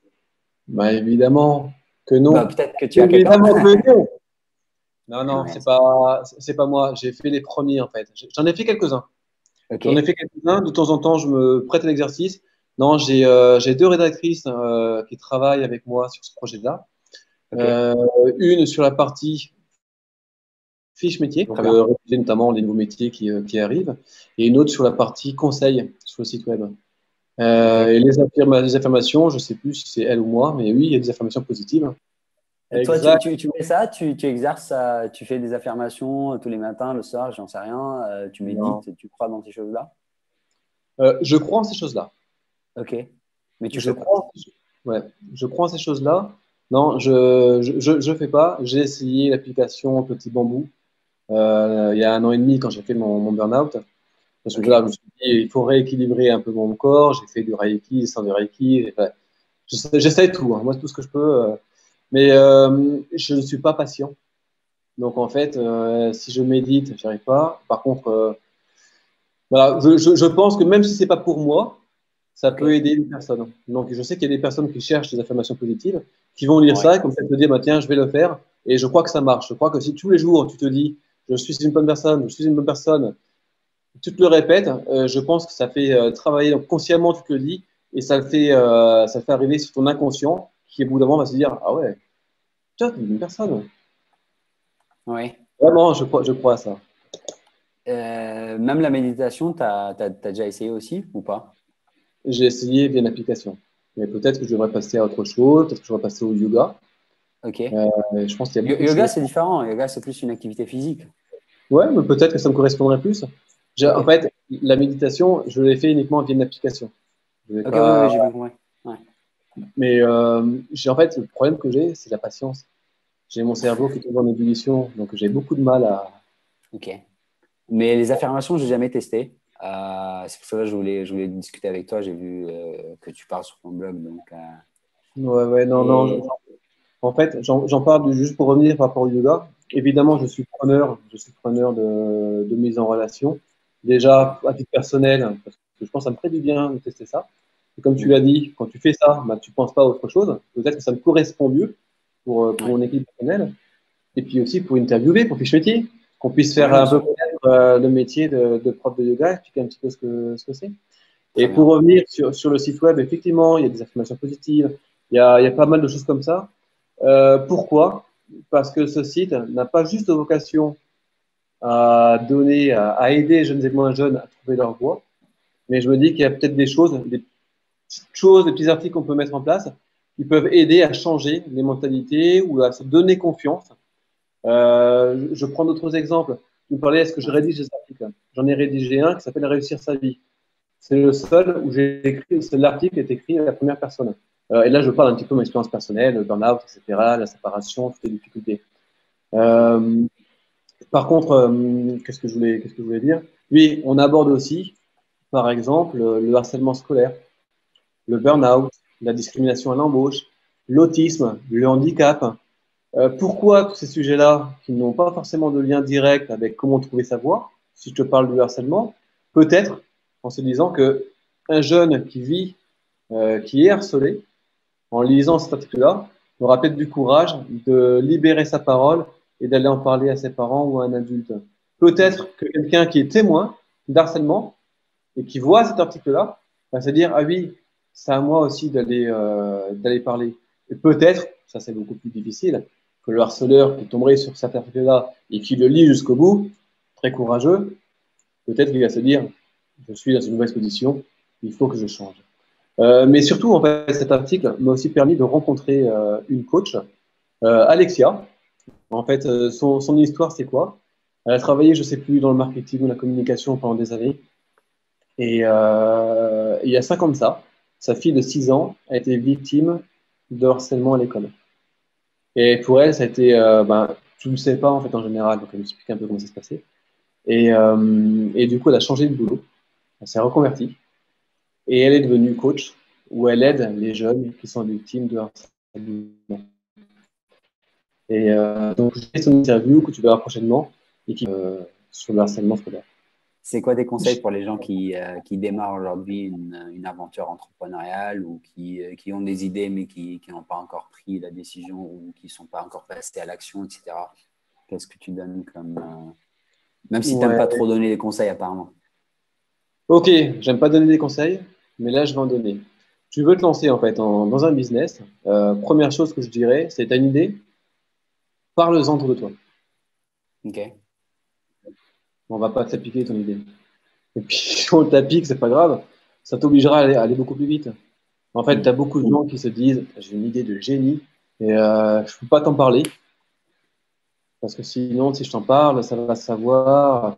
Bah, évidemment que Bah, non. peut-être que tu as quelqu'un. Évidemment que non. Non, non, Ouais. c'est pas, c'est pas moi. J'ai fait les premiers, en fait. J'en ai fait quelques-uns. Ok. J'en ai fait quelques-uns. De temps en temps, je me prête à l'exercice. Non, j'ai euh, j'ai deux rédactrices euh, qui travaillent avec moi sur ce projet-là. Ok. Euh, une sur la partie fiche métier, donc Très bien. euh, rédiger notamment les nouveaux métiers qui, euh, qui arrivent, et une autre sur la partie conseil sur le site web. Ok. Euh, et les, affirma les affirmations, je ne sais plus si c'est elle ou moi, mais oui, il y a des affirmations positives. Et toi, tu, Exact. tu, tu fais ça, tu, tu exerces, ça, tu fais des affirmations tous les matins, le soir, j'en sais rien, euh, tu Non. médites, tu crois dans ces choses-là? Euh, je crois en ces choses-là. Ok. Mais tu Je fais pas. crois, ouais, je crois en ces choses-là. Non, je je, je, je fais pas. J'ai essayé l'application Petit Bambou euh, il y a un an et demi quand j'ai fait mon, mon burn-out. Parce que Ok. là, je me suis dit, il faut rééquilibrer un peu mon corps. J'ai fait du Reiki, sans du Reiki. Enfin, j'essaie tout, hein. Moi, tout ce que je peux. Euh, mais euh, je ne suis pas patient. Donc, en fait, euh, si je médite, je n'y arrive pas. Par contre, euh, voilà, je, je, je pense que même si c'est pas pour moi, ça Ok. peut aider une personne. Donc, je sais qu'il y a des personnes qui cherchent des affirmations positives, qui vont lire Ouais. ça et comme ça te dire, bah, tiens, je vais le faire. Et je crois que ça marche. Je crois que si tous les jours tu te dis, je suis une bonne personne, je suis une bonne personne, tu te le répètes, euh, je pense que ça fait euh, travailler. Donc, consciemment, tu te le dis et ça le fait, euh, ça le fait arriver sur ton inconscient qui, au bout d'un moment, va se dire, ah ouais, tu es une bonne personne. Ouais. Vraiment, je crois, je crois à ça. Euh, même la méditation, tu as, déjà essayé aussi ou pas? J'ai essayé via une application. Mais peut-être que je devrais passer à autre chose, peut-être que je devrais passer au yoga. Ok. Euh, je pense qu'il y a Yo- beaucoup de Yoga, choses. c'est différent. Yoga, c'est plus une activité physique. Ouais, mais peut-être que ça me correspondrait plus. J'ai- Ok. En fait, la méditation, je l'ai fait uniquement via une application. Je vais Ok, oui, pas... oui, j'ai bien compris. Ouais. Mais euh, j'ai en fait, le problème que j'ai, c'est la patience. J'ai mon cerveau qui est toujours en ébullition, donc j'ai beaucoup de mal à. Ok. Mais les affirmations, j'ai jamais testé. Euh, c'est pour ça que je voulais, je voulais discuter avec toi. J'ai vu euh, que tu parles sur ton blog. Donc, euh, Ouais, ouais, non, non. je- et En fait, j'en j'en parle de- juste pour revenir par rapport au yoga. Évidemment, ok, je suis preneur, je suis preneur de, de mise en relation. ok. Déjà, à titre personnel, parce que je pense que ça me ferait du bien de tester ça. Et comme tu Mm. l'as dit, quand tu fais ça, bah, tu ne penses pas à autre chose. Peut-être que ça me correspond mieux pour, euh, pour Ouais. mon équipe personnelle. Et puis aussi pour interviewer, pour fiche métier, qu'on puisse faire Ouais, bien un peu sûr. connaître euh, le métier de, de prof de yoga, expliquer un petit peu ce que ce que c'est. Et Très pour bien. revenir sur, sur le site web, effectivement, il y a des affirmations positives, il y a, il y a pas mal de choses comme ça. Euh, pourquoi? Parce que ce site n'a pas juste vocation à donner, à, à aider les jeunes et moins jeunes à trouver leur voie, mais je me dis qu'il y a peut-être des choses, des petites choses, des petits articles qu'on peut mettre en place qui peuvent aider à changer les mentalités ou à se donner confiance. Euh, je, je prends d'autres exemples. Vous me parlez, est-ce que je Ouais. rédige des articles? J'en ai rédigé un qui s'appelle Réussir sa vie. C'est le seul où j'ai écrit, c'est l'article qui est écrit à la première personne. Euh, et là, je parle un petit peu de mon expérience personnelle, le burn-out, et cetera, la séparation, toutes les difficultés. Ok. Euh, par contre, euh, qu'est-ce que je voulais, qu'est-ce que je voulais dire? Oui, on aborde aussi, par exemple, le harcèlement scolaire, le burn-out, la discrimination à l'embauche, l'autisme, le handicap. Euh, pourquoi tous ces sujets-là, qui n'ont pas forcément de lien direct avec comment trouver sa voie, si je te parle du harcèlement, peut-être en se disant que un jeune qui vit, euh, qui est harcelé, en lisant cet article-là, aura peut-être du courage de libérer sa parole et d'aller en parler à ses parents ou à un adulte. Peut-être que quelqu'un qui est témoin d'harcèlement et qui voit cet article-là va se dire, ah oui, c'est à moi aussi d'aller euh, d'aller parler. Et peut-être, ça c'est beaucoup plus difficile, que le harceleur qui tomberait sur cet article-là et qui le lit jusqu'au bout, très courageux, peut-être qu'il va se dire, je suis dans une mauvaise position, il faut que je change. Euh, mais surtout, en fait, cet article m'a aussi permis de rencontrer euh, une coach, euh, Alexia. En fait, euh, son, son histoire, c'est quoi? Elle a travaillé, je sais plus, dans le marketing ou la communication pendant des années. Et euh, il y a cinq ans de ça, sa fille de six ans a été victime de harcèlement à l'école. Et pour elle, ça a été, euh, ben, tu ne le sais pas en fait en général, donc elle m'explique un peu comment ça se passait. Et, euh, et du coup, elle a changé de boulot, elle s'est reconvertie et elle est devenue coach où elle aide les jeunes qui sont victimes de harcèlement. Et euh, donc, j'ai son interview que tu verras prochainement et qui euh, sur le harcèlement scolaire. C'est quoi tes conseils pour les gens qui, euh, qui démarrent aujourd'hui une, une aventure entrepreneuriale ou qui, euh, qui ont des idées mais qui, qui n'ont pas encore pris la décision ou qui ne sont pas encore passés à l'action, et cetera. Qu'est-ce que tu donnes comme… Euh… Même si tu n'aimes Ouais. pas trop donner des conseils apparemment. Ok, j'aime pas donner des conseils, mais là, je vais en donner. Tu veux te lancer en fait en, dans un business. Euh, première chose que je dirais, c'est t'as une idée, parle-en autour de toi. Ok. On va pas t'appliquer ton idée. Et puis, si on t'applique, c'est pas grave, ça t'obligera à aller, à aller beaucoup plus vite. En fait, tu as beaucoup de gens qui se disent, j'ai une idée de génie et euh, je peux pas t'en parler parce que sinon, si je t'en parle, ça va se savoir.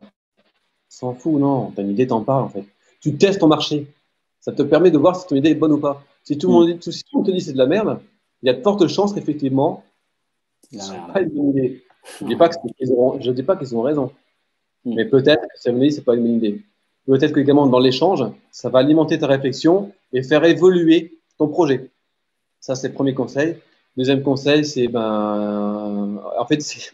S'en fout, non. T'as une idée, t'en parles en fait. Tu testes ton marché. Ça te permet de voir si ton idée est bonne ou pas. Si tout le monde, dit, si tout le monde te dit c'est de la merde, il y a de fortes chances qu'effectivement, ce ne soit pas une bonne idée. Je ne dis pas qu'ils auront, je dis pas qu'ils ont raison, Mm. mais peut-être que ça me dit c'est pas une bonne idée. Peut-être que également dans l'échange, ça va alimenter ta réflexion et faire évoluer ton projet. Ça, c'est le premier conseil. Deuxième conseil, c'est ben, en fait, c'est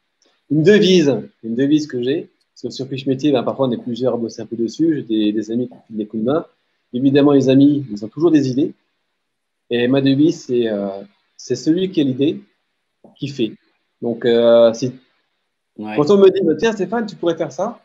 une devise, une devise que j'ai. Parce que sur Fiche Métier, ben, parfois on est plusieurs à bosser un peu dessus. J'ai des, des amis qui filent des coups de main. Évidemment, les amis, ils ont toujours des idées. Et ma devise, c'est euh, c'est celui qui a l'idée qui fait. Donc, euh, si, Ouais. quand on me dit, tiens Stéphane, tu pourrais faire ça,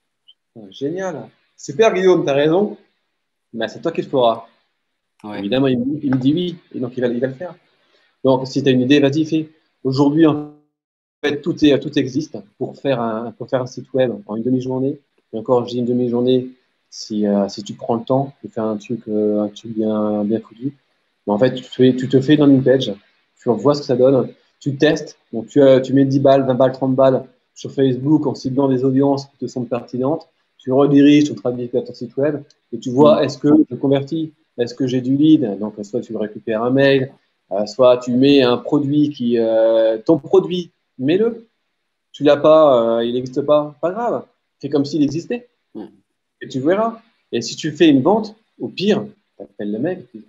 oh, génial. Super Guillaume, tu as raison. Ben, c'est toi qui le feras. Ouais. Évidemment, il, il, me dit oui, et donc il va, il va le faire. Donc, si tu as une idée, vas-y, fais. Aujourd'hui, en fait, tout, est, tout existe pour faire, un, pour faire un site web en une demi-journée. Et encore, je dis une demi-journée si, euh, si tu prends le temps de faire un truc, euh, un truc bien, bien foutu. Mais en fait, tu te, fais, tu te fais dans une page, tu vois ce que ça donne, tu testes. Donc, tu, euh, tu mets dix balles, vingt balles, trente balles sur Facebook en ciblant des audiences qui te semblent pertinentes. Tu rediriges ton trafic à ton site web et tu vois, est-ce que je convertis? Est-ce que j'ai du lead? Donc, soit tu récupères un mail, euh, soit tu mets un produit qui, euh, ton produit, mets-le. Tu l'as pas, euh, il n'existe pas, pas grave. Fais comme s'il existait. Mm. Et tu verras. Et si tu fais une vente, au pire, tu appelles le mec. Tu dis,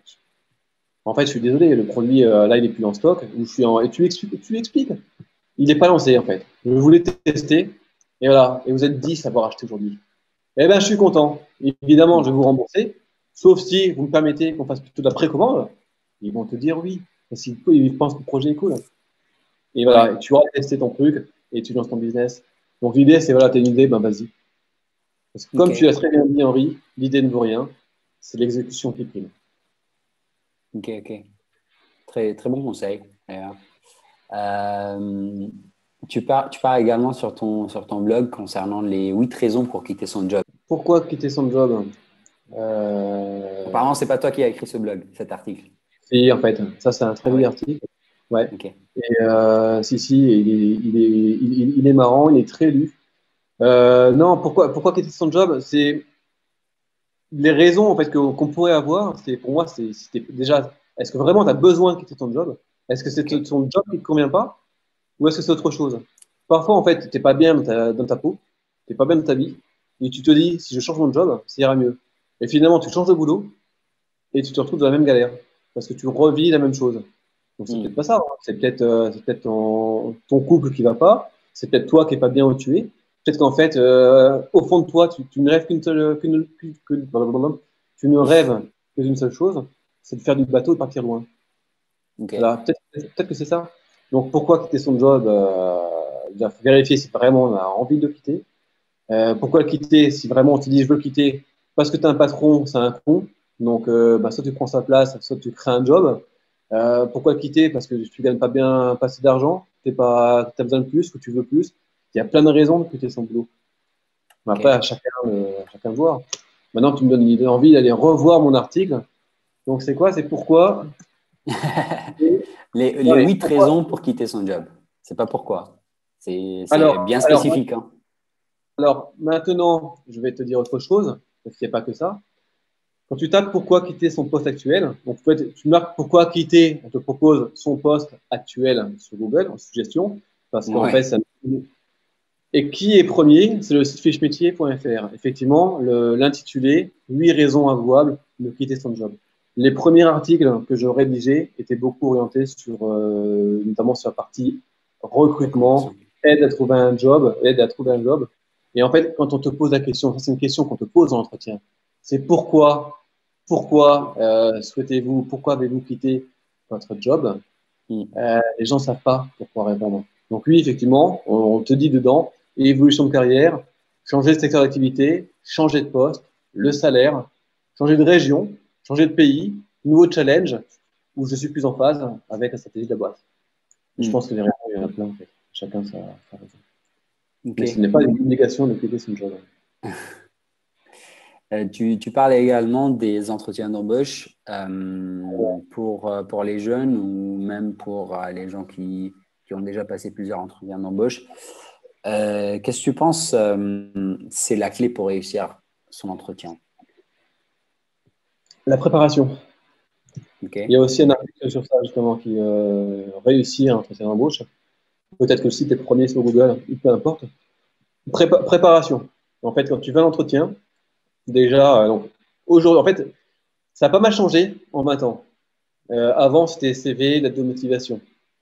en fait, je suis désolé, le produit, euh, là, il est plus en stock. Ou je suis en... Et tu expliques, tu expliques. Il n'est pas lancé, en fait. Je voulais tester. Et voilà. Et vous êtes dix à avoir acheté aujourd'hui. Eh bien, je suis content. Évidemment, je vais vous rembourser. Sauf si vous me permettez qu'on fasse plutôt de la précommande. Ils vont te dire oui. Parce qu'ils pensent que le projet est cool. Et voilà, Ouais. tu auras testé ton truc et tu lances ton business. Donc l'idée, c'est voilà, tu as une idée, ben vas-y. Parce que comme Ok. tu l'as très bien dit, Henri, l'idée ne vaut rien, c'est l'exécution qui prime. Ok, ok. Très, très bon conseil, d'ailleurs. Euh, tu parles, tu parles également sur ton, sur ton blog concernant les huit raisons pour quitter son job. Pourquoi quitter son job? euh... Apparemment, c'est pas toi qui as écrit ce blog, cet article. Si, en fait, ça c'est un très Ah joli ouais? article. Ouais. Ok. Et euh, si, si, il est, il, est, il, il est marrant, il est très lu. Euh, non, pourquoi, pourquoi quitter son job? C'est les raisons en fait que- qu'on pourrait avoir. C'est pour moi, c'est c'était déjà. Est-ce que vraiment tu as besoin de quitter ton job? Est-ce que c'est Ok. ton job qui te convient pas? Ou est-ce que c'est autre chose? Parfois, en fait, tu n'es pas bien dans ta, dans ta peau, tu n'es pas bien dans ta vie, et tu te dis, si je change mon job, ça ira mieux. Et finalement, tu changes de boulot, et tu te retrouves dans la même galère, parce que tu revis la même chose. Donc, c'est Hmm. peut-être pas ça, hein. C'est peut-être euh, c'est peut-être ton, ton couple qui va pas, c'est peut-être toi qui n'es pas bien où tu es. Peut-être qu'en fait, euh, au fond de toi, tu, tu ne rêves qu'une seule, qu'une, qu'une- blablabla. tu ne rêves que d'une seule chose, c'est de faire du bateau et de partir loin. Ok. Voilà, peut-être, peut-être que c'est ça. Donc, pourquoi quitter son job? Euh, il faut vérifier si vraiment on a envie de le quitter. Euh, pourquoi le quitter? Si vraiment on te dit je veux le quitter parce que tu as un patron, c'est un con. Donc, euh, bah, soit tu prends sa place, soit tu crées un job. Euh, pourquoi le quitter? Parce que tu gagnes pas bien, pas assez d'argent, tu as besoin de plus, que tu veux plus. Il y a plein de raisons de quitter son boulot. Mais après, Ok. à chacun, euh, à chacun de voir. Maintenant, tu me donnes une idée- envie d'aller revoir mon article. Donc, c'est quoi? C'est pourquoi. Les, les Ouais, huit pourquoi? raisons pour quitter son job. C'est pas pourquoi. C'est c'est Alors, bien alors, spécifique, hein. alors, maintenant, je vais te dire autre chose, parce qu'il n'y a pas que ça. Quand tu tapes pourquoi quitter son poste actuel, donc peut tu marques pourquoi quitter, on te propose son poste actuel sur Google en suggestion, parce qu'en fait, Ouais. ça. Et qui est premier? C'est le site fichemetier point F R. Effectivement, le- l'intitulé huit raisons avouables de quitter son job. Les premiers articles que je rédigeais étaient beaucoup orientés sur, euh, notamment sur la partie recrutement, Recommandation. aide à trouver un job, aide à trouver un job. Et en fait, quand on te pose la question, ça c'est une question qu'on te pose dans l'entretien, c'est pourquoi, pourquoi euh, souhaitez-vous, pourquoi avez-vous quitté votre job? Mm. Euh, les gens ne savent pas pourquoi répondre. Donc oui, effectivement, on, on te dit dedans, évolution de carrière, changer de secteur d'activité, changer de poste, le salaire, changer de région, changer de pays, nouveau challenge, où je suis plus en phase avec la stratégie de la boîte. Je Mm. pense que les raisons, il y en a plein, en fait. Chacun sa, sa raison. Ok. Mais ce n'est pas une obligation de quitter son job. Euh, tu, tu parles également des entretiens d'embauche euh, pour, euh, pour les jeunes ou même pour euh, les gens qui, qui ont déjà passé plusieurs entretiens d'embauche. Euh, qu'est-ce que tu penses, euh, c'est la clé pour réussir son entretien? La préparation. Ok. Il y a aussi un article sur ça, justement, qui euh, réussit un entretien d'embauche. Peut-être que le site est premier sur Google, peu importe. Prépa- préparation. En fait, quand tu vas à l'entretien, déjà, euh, donc, aujourd'hui, en fait, ça a pas mal changé en vingt ans. Euh, avant, c'était C V, lettre de motivation.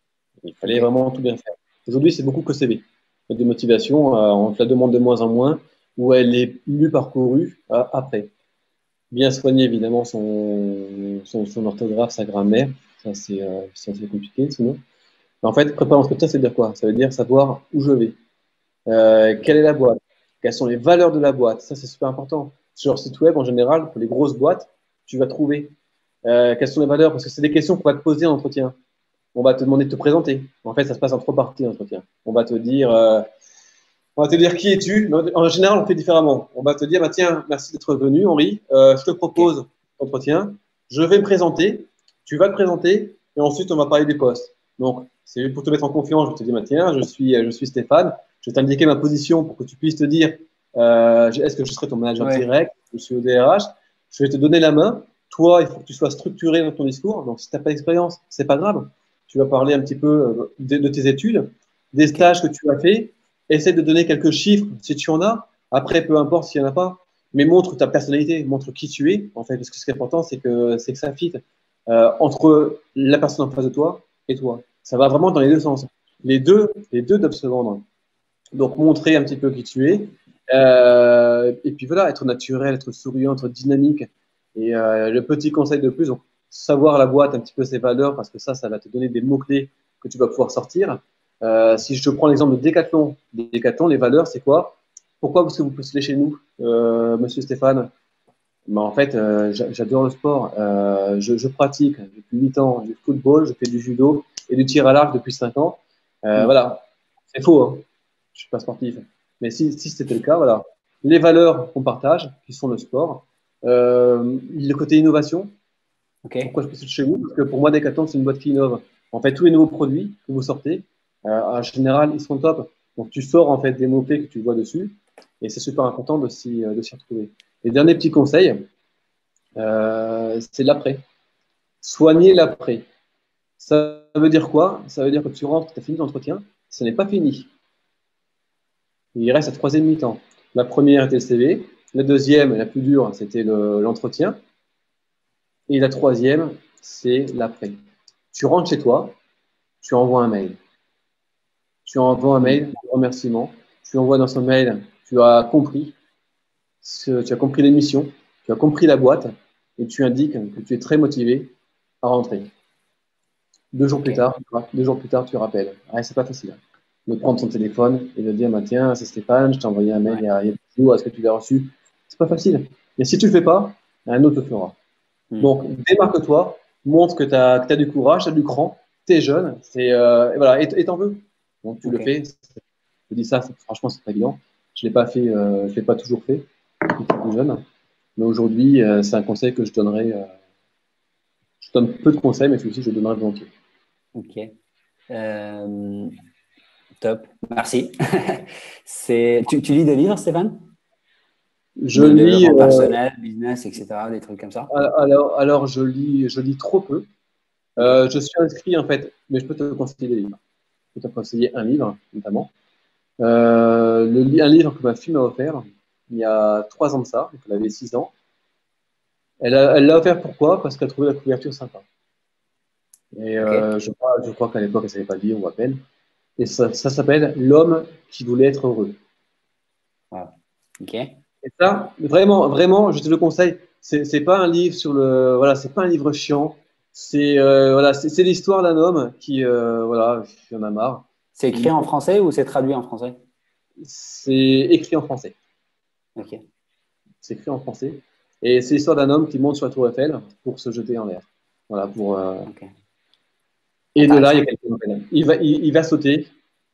Il fallait Ok. vraiment tout bien faire. Aujourd'hui, c'est beaucoup que C V. Lettre de motivation, euh, on te la demande de moins en moins, ou elle est lue, parcourue euh, après. Bien soigner, évidemment, son, son, son orthographe, sa grammaire. Ça, c'est euh, c'est assez compliqué, sinon. Mais en fait, préparer l'entretien, ça veut dire quoi? Ça veut dire savoir où je vais. Euh, Ok. quelle est la boîte? Quelles sont les valeurs de la boîte? Ça, c'est super important. Sur leur site web, en général, pour les grosses boîtes, tu vas trouver euh, quelles sont les valeurs, parce que c'est des questions qu'on va te poser en entretien. On va te demander de te présenter. En fait, ça se passe en trois parties, l'entretien. On va te dire, euh, on va te dire qui es-tu. En général, on fait différemment. On va te dire, bah, tiens, merci d'être venu, Henri. Euh, je te Ok. propose l'entretien. Je vais me présenter. Tu vas te présenter. Et ensuite, on va parler des postes. Donc, c'est pour te mettre en confiance. Je vais te dire, bah, tiens, je suis, je suis Stéphane. Je vais t'indiquer ma position pour que tu puisses te dire, euh, est-ce que je serai ton manager Ouais. direct? Je suis au D R H. Je vais te donner la main. Toi, il faut que tu sois structuré dans ton discours. Donc, si tu n'as pas d'expérience, c'est pas grave. Tu vas parler un petit peu de, de tes études, des Ok. stages que tu as fait. Essaie de donner quelques chiffres si tu en as. Après, peu importe s'il n'y en a pas. Mais montre ta personnalité, montre qui tu es, en fait. Parce que ce qui est important, c'est que, c'est que ça fit euh, entre la personne en face de toi et toi. Ça va vraiment dans les deux sens. Les deux, les deux doivent se vendre. Donc, montrer un petit peu qui tu es. Euh, et puis voilà, être naturel, être souriant, être dynamique. Et euh, le petit conseil de plus, donc, savoir la boîte, un petit peu ses valeurs, parce que ça, ça va te donner des mots-clés que tu vas pouvoir sortir. Euh, si je te prends l'exemple de Decathlon, Decathlon, les valeurs, c'est quoi? Pourquoi est-ce que vous postulez chez nous, euh, monsieur Stéphane? Ben, en fait, euh, j'adore le sport. Euh, je, je pratique depuis huit ans du football, je fais du judo et du tir à l'arc depuis cinq ans. Euh, Mm. voilà, c'est faux, hein. Je suis pas sportif. Mais si, si c'était le cas, voilà. Les valeurs qu'on partage, qui sont le sport, euh, le côté innovation. Ok. Pourquoi je postule chez vous? Parce que pour moi, Decathlon, c'est une boîte qui innove. En fait, tous les nouveaux produits que vous sortez, euh, en général, ils sont top. Donc, tu sors en fait des mots-clés que tu vois dessus, et c'est super important de s'y euh, de s'y retrouver. Et dernier petit conseil, euh, c'est l'après. Soigner l'après. Ça veut dire quoi? Ça veut dire que tu rentres, tu as fini l'entretien, ce n'est pas fini. Il reste la troisième mi-temps. La première était le C V, la deuxième, la plus dure, c'était le- l'entretien, et la troisième, c'est l'après. Tu rentres chez toi, tu envoies un mail. Tu envoies un Mm. mail de remerciement tu envoies dans son mail, tu as compris, ce, tu as compris l'émission, tu as compris la boîte et tu indiques que tu es très motivé à rentrer. Deux jours Ok. plus tard, tu vois, deux jours plus tard, tu rappelles. Ah, c'est pas facile, hein, de prendre son téléphone et de dire, bah, tiens, c'est Stéphane, je t'ai envoyé un mail Ouais. il y a, il y a deux jours, est-ce que tu l'as reçu? C'est pas facile. Mais si tu le fais pas, un autre le fera. Hmm. Donc, démarque-toi, montre que tu as, que t'as du courage, tu as du cran, tu es jeune, c'est, euh, et voilà, et et t'en veux. Donc, tu le Ok. fais. Je dis ça, c'est- franchement, c'est pas évident. Je l'ai pas fait, euh, je l'ai pas toujours fait, quand j'étais jeune. Mais aujourd'hui, euh, c'est un conseil que je donnerais. Euh, je donne peu de conseils, mais celui-ci, je le donnerais volontiers. Ok. Euh, top. Merci. C'est... Tu, tu lis des livres, Stéphane? Je De lis, développement euh, personnel, business, et cetera. Des trucs comme ça? alors, alors je lis, je lis trop peu. Ok. Euh, je suis inscrit, en fait, mais je peux te conseiller des livres. Je peux te conseiller un livre, notamment. Euh, le, li- un livre que ma fille m'a offert il y a trois ans de ça, donc elle avait six ans. Elle a- elle l'a offert pourquoi? Parce qu'elle trouvait la couverture sympa. Et Ok. euh, je crois, je crois qu'à l'époque, elle ne savait pas lire ou à peine. Et ça, ça s'appelle L'homme qui voulait être heureux. Wow. Ok. Et ça, vraiment, vraiment, je te le conseille. C'est, c'est pas un livre sur le, voilà, c'est pas un livre chiant. C'est, euh, voilà, c'est, c'est l'histoire d'un homme qui, euh, voilà, il en a marre. C'est Il écrit en français ou c'est traduit en français? C'est écrit en français. Ok. C'est écrit en français. Et c'est l'histoire d'un homme qui monte sur la tour Eiffel pour se jeter en l'air. Voilà, pour, euh, Ok. et de là, il y a Intéressant. quelqu'un qui l'appelle. Il va, il, il va sauter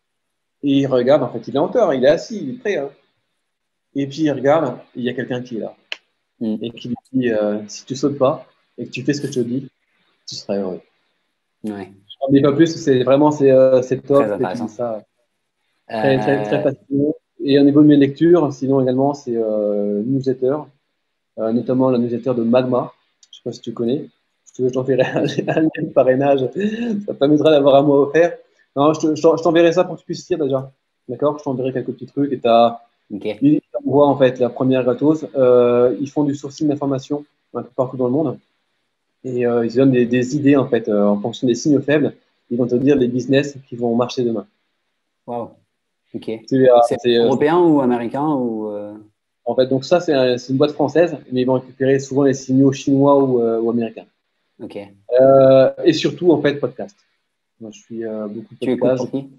et il regarde. En fait, il est en hauteur, il est assis, il est prêt, hein. Et puis il regarde, et il y a quelqu'un qui est là Hmm. et qui lui dit euh, si tu sautes pas et que tu fais ce que je te dis, tu seras heureux. Ouais. Je n'en dis pas plus, c'est vraiment c'est euh, c'est Très top et tu lis intéressant. ça très très très Euh, facilement. Et au niveau de mes lectures, sinon également c'est euh, newsletter, euh, notamment la newsletter de Magma. Je sais pas si tu connais. Si tu veux, je t'enverrai un, un lien de parrainage. Ça te permettra d'avoir un mois offert. Non, je te- je t'en- je t'enverrai ça pour que tu puisses lire déjà. D'accord? Je t'enverrai quelques petits trucs et t'as ok. ils envoient en fait la première gratos. Euh, ils font du sourcing d'informations un peu partout dans le monde et euh, ils donnent des, des idées en fait euh, en fonction des signaux faibles. Ils vont te dire les business qui vont marcher demain. Wow. Ok. C'est, euh, C'est c'est, euh, européen ou américain ou euh, en fait, donc ça c'est un- c'est une boîte française, mais ils vont récupérer souvent les signaux chinois ou, euh, ou américains. Ok. Euh, et surtout en fait podcast. Moi, je suis euh, beaucoup Tu écoutes podcast. pour qui?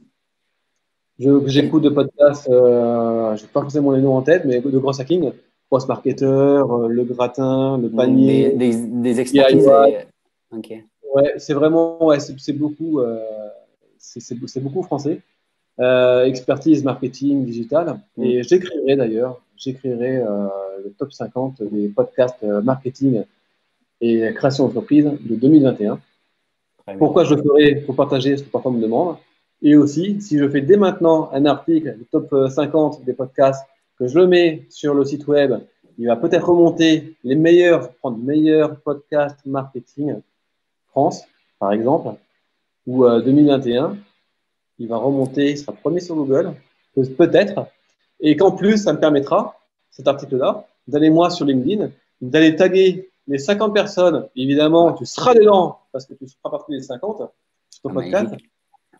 Je, Quel- j'écoute de podcasts. Euh, je n'ai pas forcément les noms en tête, mais de gros hacking. Cross Marketer, euh, Le Gratin, Le Donc Panier, des, des, des expertises D I Y. et ok. Ouais, c'est vraiment, ouais, c'est c'est beaucoup, euh, c'est c'est- c'est beaucoup français. Euh, expertise marketing digital. Hmm. Et j'écrirai d'ailleurs, j'écrirai euh, le top cinquante des podcasts euh, marketing et création d'entreprise de deux mille vingt et un. Très bien. Pourquoi je le ferai? Pour partager ce que parfois on me demande. Et aussi, si je fais dès maintenant un article du top cinquante des podcasts, que je le mets sur le site web, il va peut-être remonter les meilleurs, prendre les meilleurs podcasts marketing France, par exemple, ou euh, deux mille vingt et un, il va remonter, il sera premier sur Google, peut-être, et qu'en plus, ça me permettra, cet article-là, d'aller moi sur LinkedIn, d'aller taguer les cinquante personnes. Évidemment, Ouais. tu seras dedans parce que tu seras parmi les cinquante sur ton Ah, podcast, magnifique.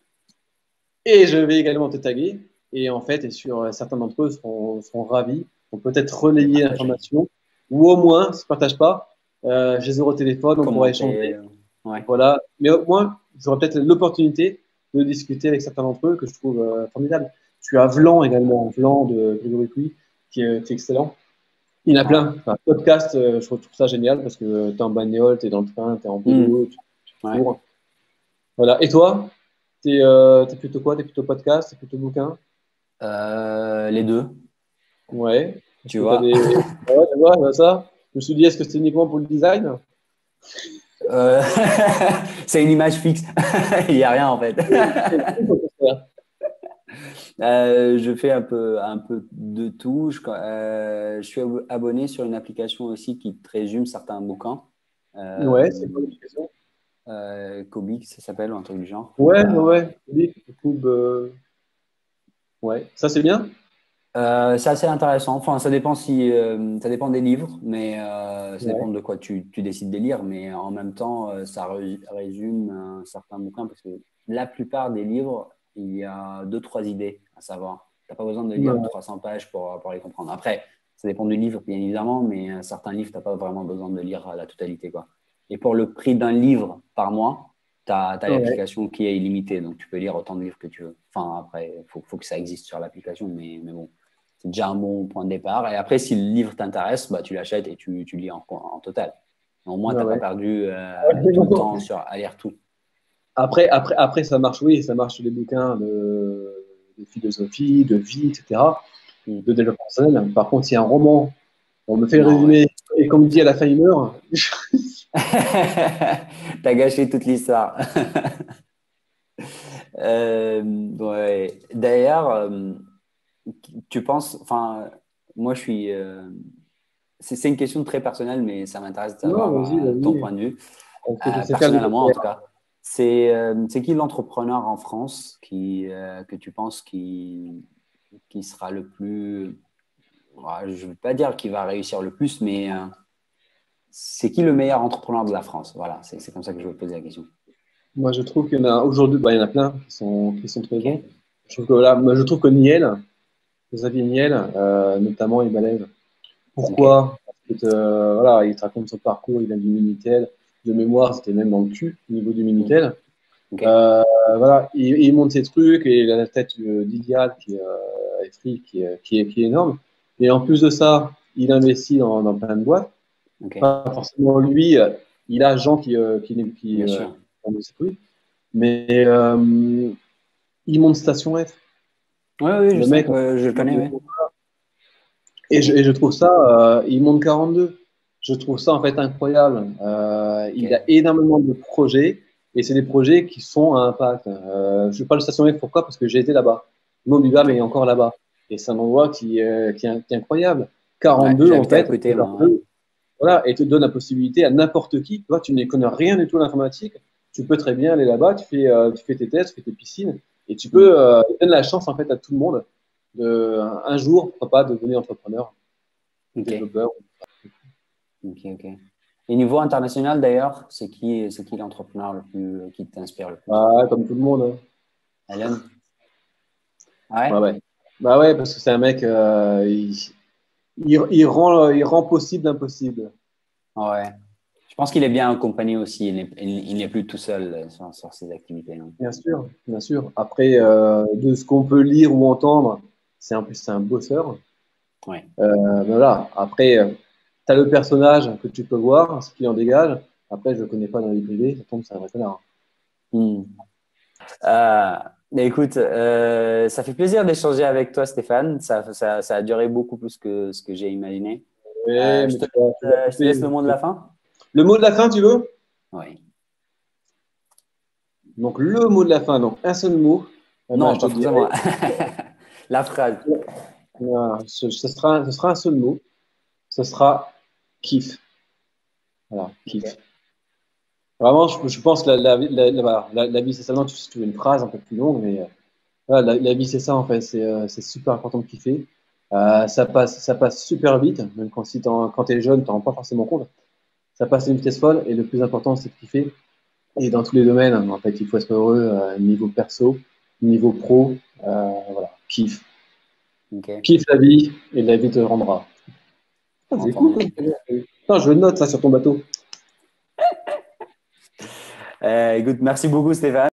et je vais également te taguer. Et en fait, et sur euh, certains d'entre eux seront, seront ravis, vont peut-être De relayer partager. l'information, ou au moins, si je ne partage pas, euh, je les aurai au téléphone, on pourra Commenter. échanger. euh, Ouais. Voilà. Mais au moins, j'aurai peut-être l'opportunité de discuter avec certains d'entre eux que je trouve euh, formidables. Tu as Vlan également, Vlan de Grégory Puy, qui est, qui est excellent. Il y en a Ouais. plein. Enfin, podcast, euh, je trouve ça génial parce que tu es en bagnole, tu es dans le train, tu es en Hmm. boulot, tu, tu Ouais. cours. Voilà. Et toi, tu es, euh, t'es plutôt quoi? Tu es plutôt podcast, tu es plutôt bouquin? Euh, les deux, Ouais. Est-ce tu que tu as vois. des. Ouais, tu vois, bah, ça. Je me suis dit, est-ce que c'est uniquement pour le design? Euh, c'est une image fixe. Il n'y a rien en fait. Euh, je fais un peu, un peu de tout. Je, euh, je suis abonné sur une application aussi qui te résume certains bouquins. Ouais, c'est quoi Euh, l'application? euh, Kobe, ça s'appelle, ou un truc du genre. Ouais, ouais, Euh, ouais. Oui, YouTube, euh, ouais. Ça, c'est bien? euh, c'est assez intéressant. Enfin, ça dépend si, euh, ça dépend des livres, mais euh, ça dépend Ouais. de quoi tu, tu décides de lire. Mais en même temps, euh, ça ré- résume un certain bouquin parce que la plupart des livres, il y a deux, trois idées à savoir. n'as pas besoin de lire Ouais. trois cents pages pour, pour les comprendre. Après, ça dépend du livre, bien évidemment, mais euh, certains livres, tu n'as pas vraiment besoin de lire euh, la totalité, quoi. Et pour le prix d'un livre par mois, tu as, Ouais. l'application qui est illimitée, donc tu peux lire autant de livres que tu veux. Enfin, après, il faut, faut que ça existe sur l'application, mais, mais bon, c'est déjà un bon point de départ. Et après, si le livre t'intéresse, bah, tu l'achètes et tu, tu lis en, en total. Au moins, tu Ouais, n'as pas ouais. perdu euh, Ouais, tout le bon. temps sur, à lire tout. Après, après, après, ça marche, oui, ça marche sur les bouquins de, de philosophie, de vie, et cetera, Mm. de développement personnel. Par contre, s'il y a un roman, on me fait le Non, ouais. résumé, et comme dit à la fin, il meurt. T'as gâché toute l'histoire. Euh, ouais. D'ailleurs, euh, tu penses, enfin, moi je suis, euh, c'est c'est une question très personnelle, mais ça m'intéresse Non, vas-y, d'avoir euh, ton vas-y. point de vue. Parce que je Euh, sais faire le personnel à moi en tout contraire. cas. C'est euh, c'est qui l'entrepreneur en France qui, euh, que tu penses qui, qui sera le plus, ouais, je ne veux pas dire qui va réussir le plus, mais euh, c'est qui le meilleur entrepreneur de la France? Voilà, c'est c'est comme ça que je veux poser la question. Moi, je trouve qu'il y en a aujourd'hui, bah, il y en a plein qui sont, qui sont très Ok, bons. Je trouve que, voilà, moi, je trouve que Niel, Xavier Niel, euh, notamment, il balèze. ok, Pourquoi? Parce que, euh, voilà, il te raconte son parcours, il a du Minitel. De mémoire, c'était même dans le cul, au niveau du mm, Minitel. ok, Euh, voilà, il, il monte ses trucs et il a la tête euh, d'Iliade qui, euh, est free, qui, est- qui, est, qui est énorme. Et en plus de ça, il investit dans, dans plein de boîtes. ok, Pas forcément lui, euh, il a gens qui, euh, qui, qui bien euh, sûr. investissent lui. Mais euh, il monte Station F. Oui, oui, je Le sais, mec, ouais, je le connais, oui. et Ok, je, et je trouve ça, euh, il monte quarante-deux. Je trouve ça en fait incroyable. Euh, il a ok, énormément de projets et c'est des projets qui sont à impact. Euh, je parle de Station F, pourquoi? Parce que j'ai été là-bas. Mobibam est ok. encore là-bas. Et c'est un endroit qui, euh, qui, est, qui est incroyable. Ouais, quarante-deux, en j'habitais à fait, côté, moi, ouais. quarante-deux, voilà, et te donne la possibilité à n'importe qui. Toi, tu ne connais rien du tout à l'informatique. Tu peux très bien aller là-bas, tu fais, euh, tu fais tes tests, tu fais tes piscines et tu Mm, peux euh, donner la chance en fait à tout le monde de, un jour, pourquoi pas, de devenir entrepreneur, ok, développeur. ok, ok. Et niveau international, d'ailleurs, c'est qui, c'est qui l'entrepreneur le plus, qui t'inspire le plus? Ah, comme tout le monde, hein. Hélène? Ah Ouais, ouais? ouais. Bah ouais, parce que c'est un mec, euh, il, il, il rend, il rend possible l'impossible. Ouais. Je pense qu'il est bien accompagné aussi. Il n'est il, il n'est plus tout seul euh, sur, sur ses activités, hein. Bien sûr, bien sûr. Après, euh, de ce qu'on peut lire ou entendre, c'est en plus c'est un bosseur. Ouais. Euh, voilà. Après, tu as le personnage que tu peux voir, ce qu'il en dégage. Après, je ne le connais pas dans les privés, ça tombe, c'est un vrai connard. Hmm. Euh, mais écoute, euh, ça fait plaisir d'échanger avec toi, Stéphane. Ça, ça, ça a duré beaucoup plus que ce que j'ai imaginé. Oui, Euh, je mais te, tu vas, tu vas euh, je te laisse couper. le mot de la fin. Le mot de la fin, tu veux? Oui. Donc, le mot de la fin, donc un seul mot. Eh ben, Non, je te pas dirais, forcément. La phrase. euh, ce, ce sera, ce sera un seul mot. Ce sera kiff. Voilà, kiff. Ok. Vraiment, je, je pense que la, la, la, la, la, la vie, c'est ça. Non, tu, tu veux une phrase un peu plus longue, mais euh, voilà, la, la vie, c'est ça, en fait. C'est euh, c'est super important de kiffer. Euh, ça passe, ça passe super vite, même quand, si t'en- quand tu es jeune, tu t'en rends pas forcément compte. Ça passe à une vitesse folle, et le plus important, c'est de kiffer. Et dans tous les domaines, en fait, il faut être heureux, euh, niveau perso, niveau pro, euh, voilà, kiffe. Ok. Kiffe la vie, et la vie te rendra. Ah, c'est cool, Entendu. comme Putain, je note ça sur ton bateau. Euh, écoute, merci beaucoup, Stéphane.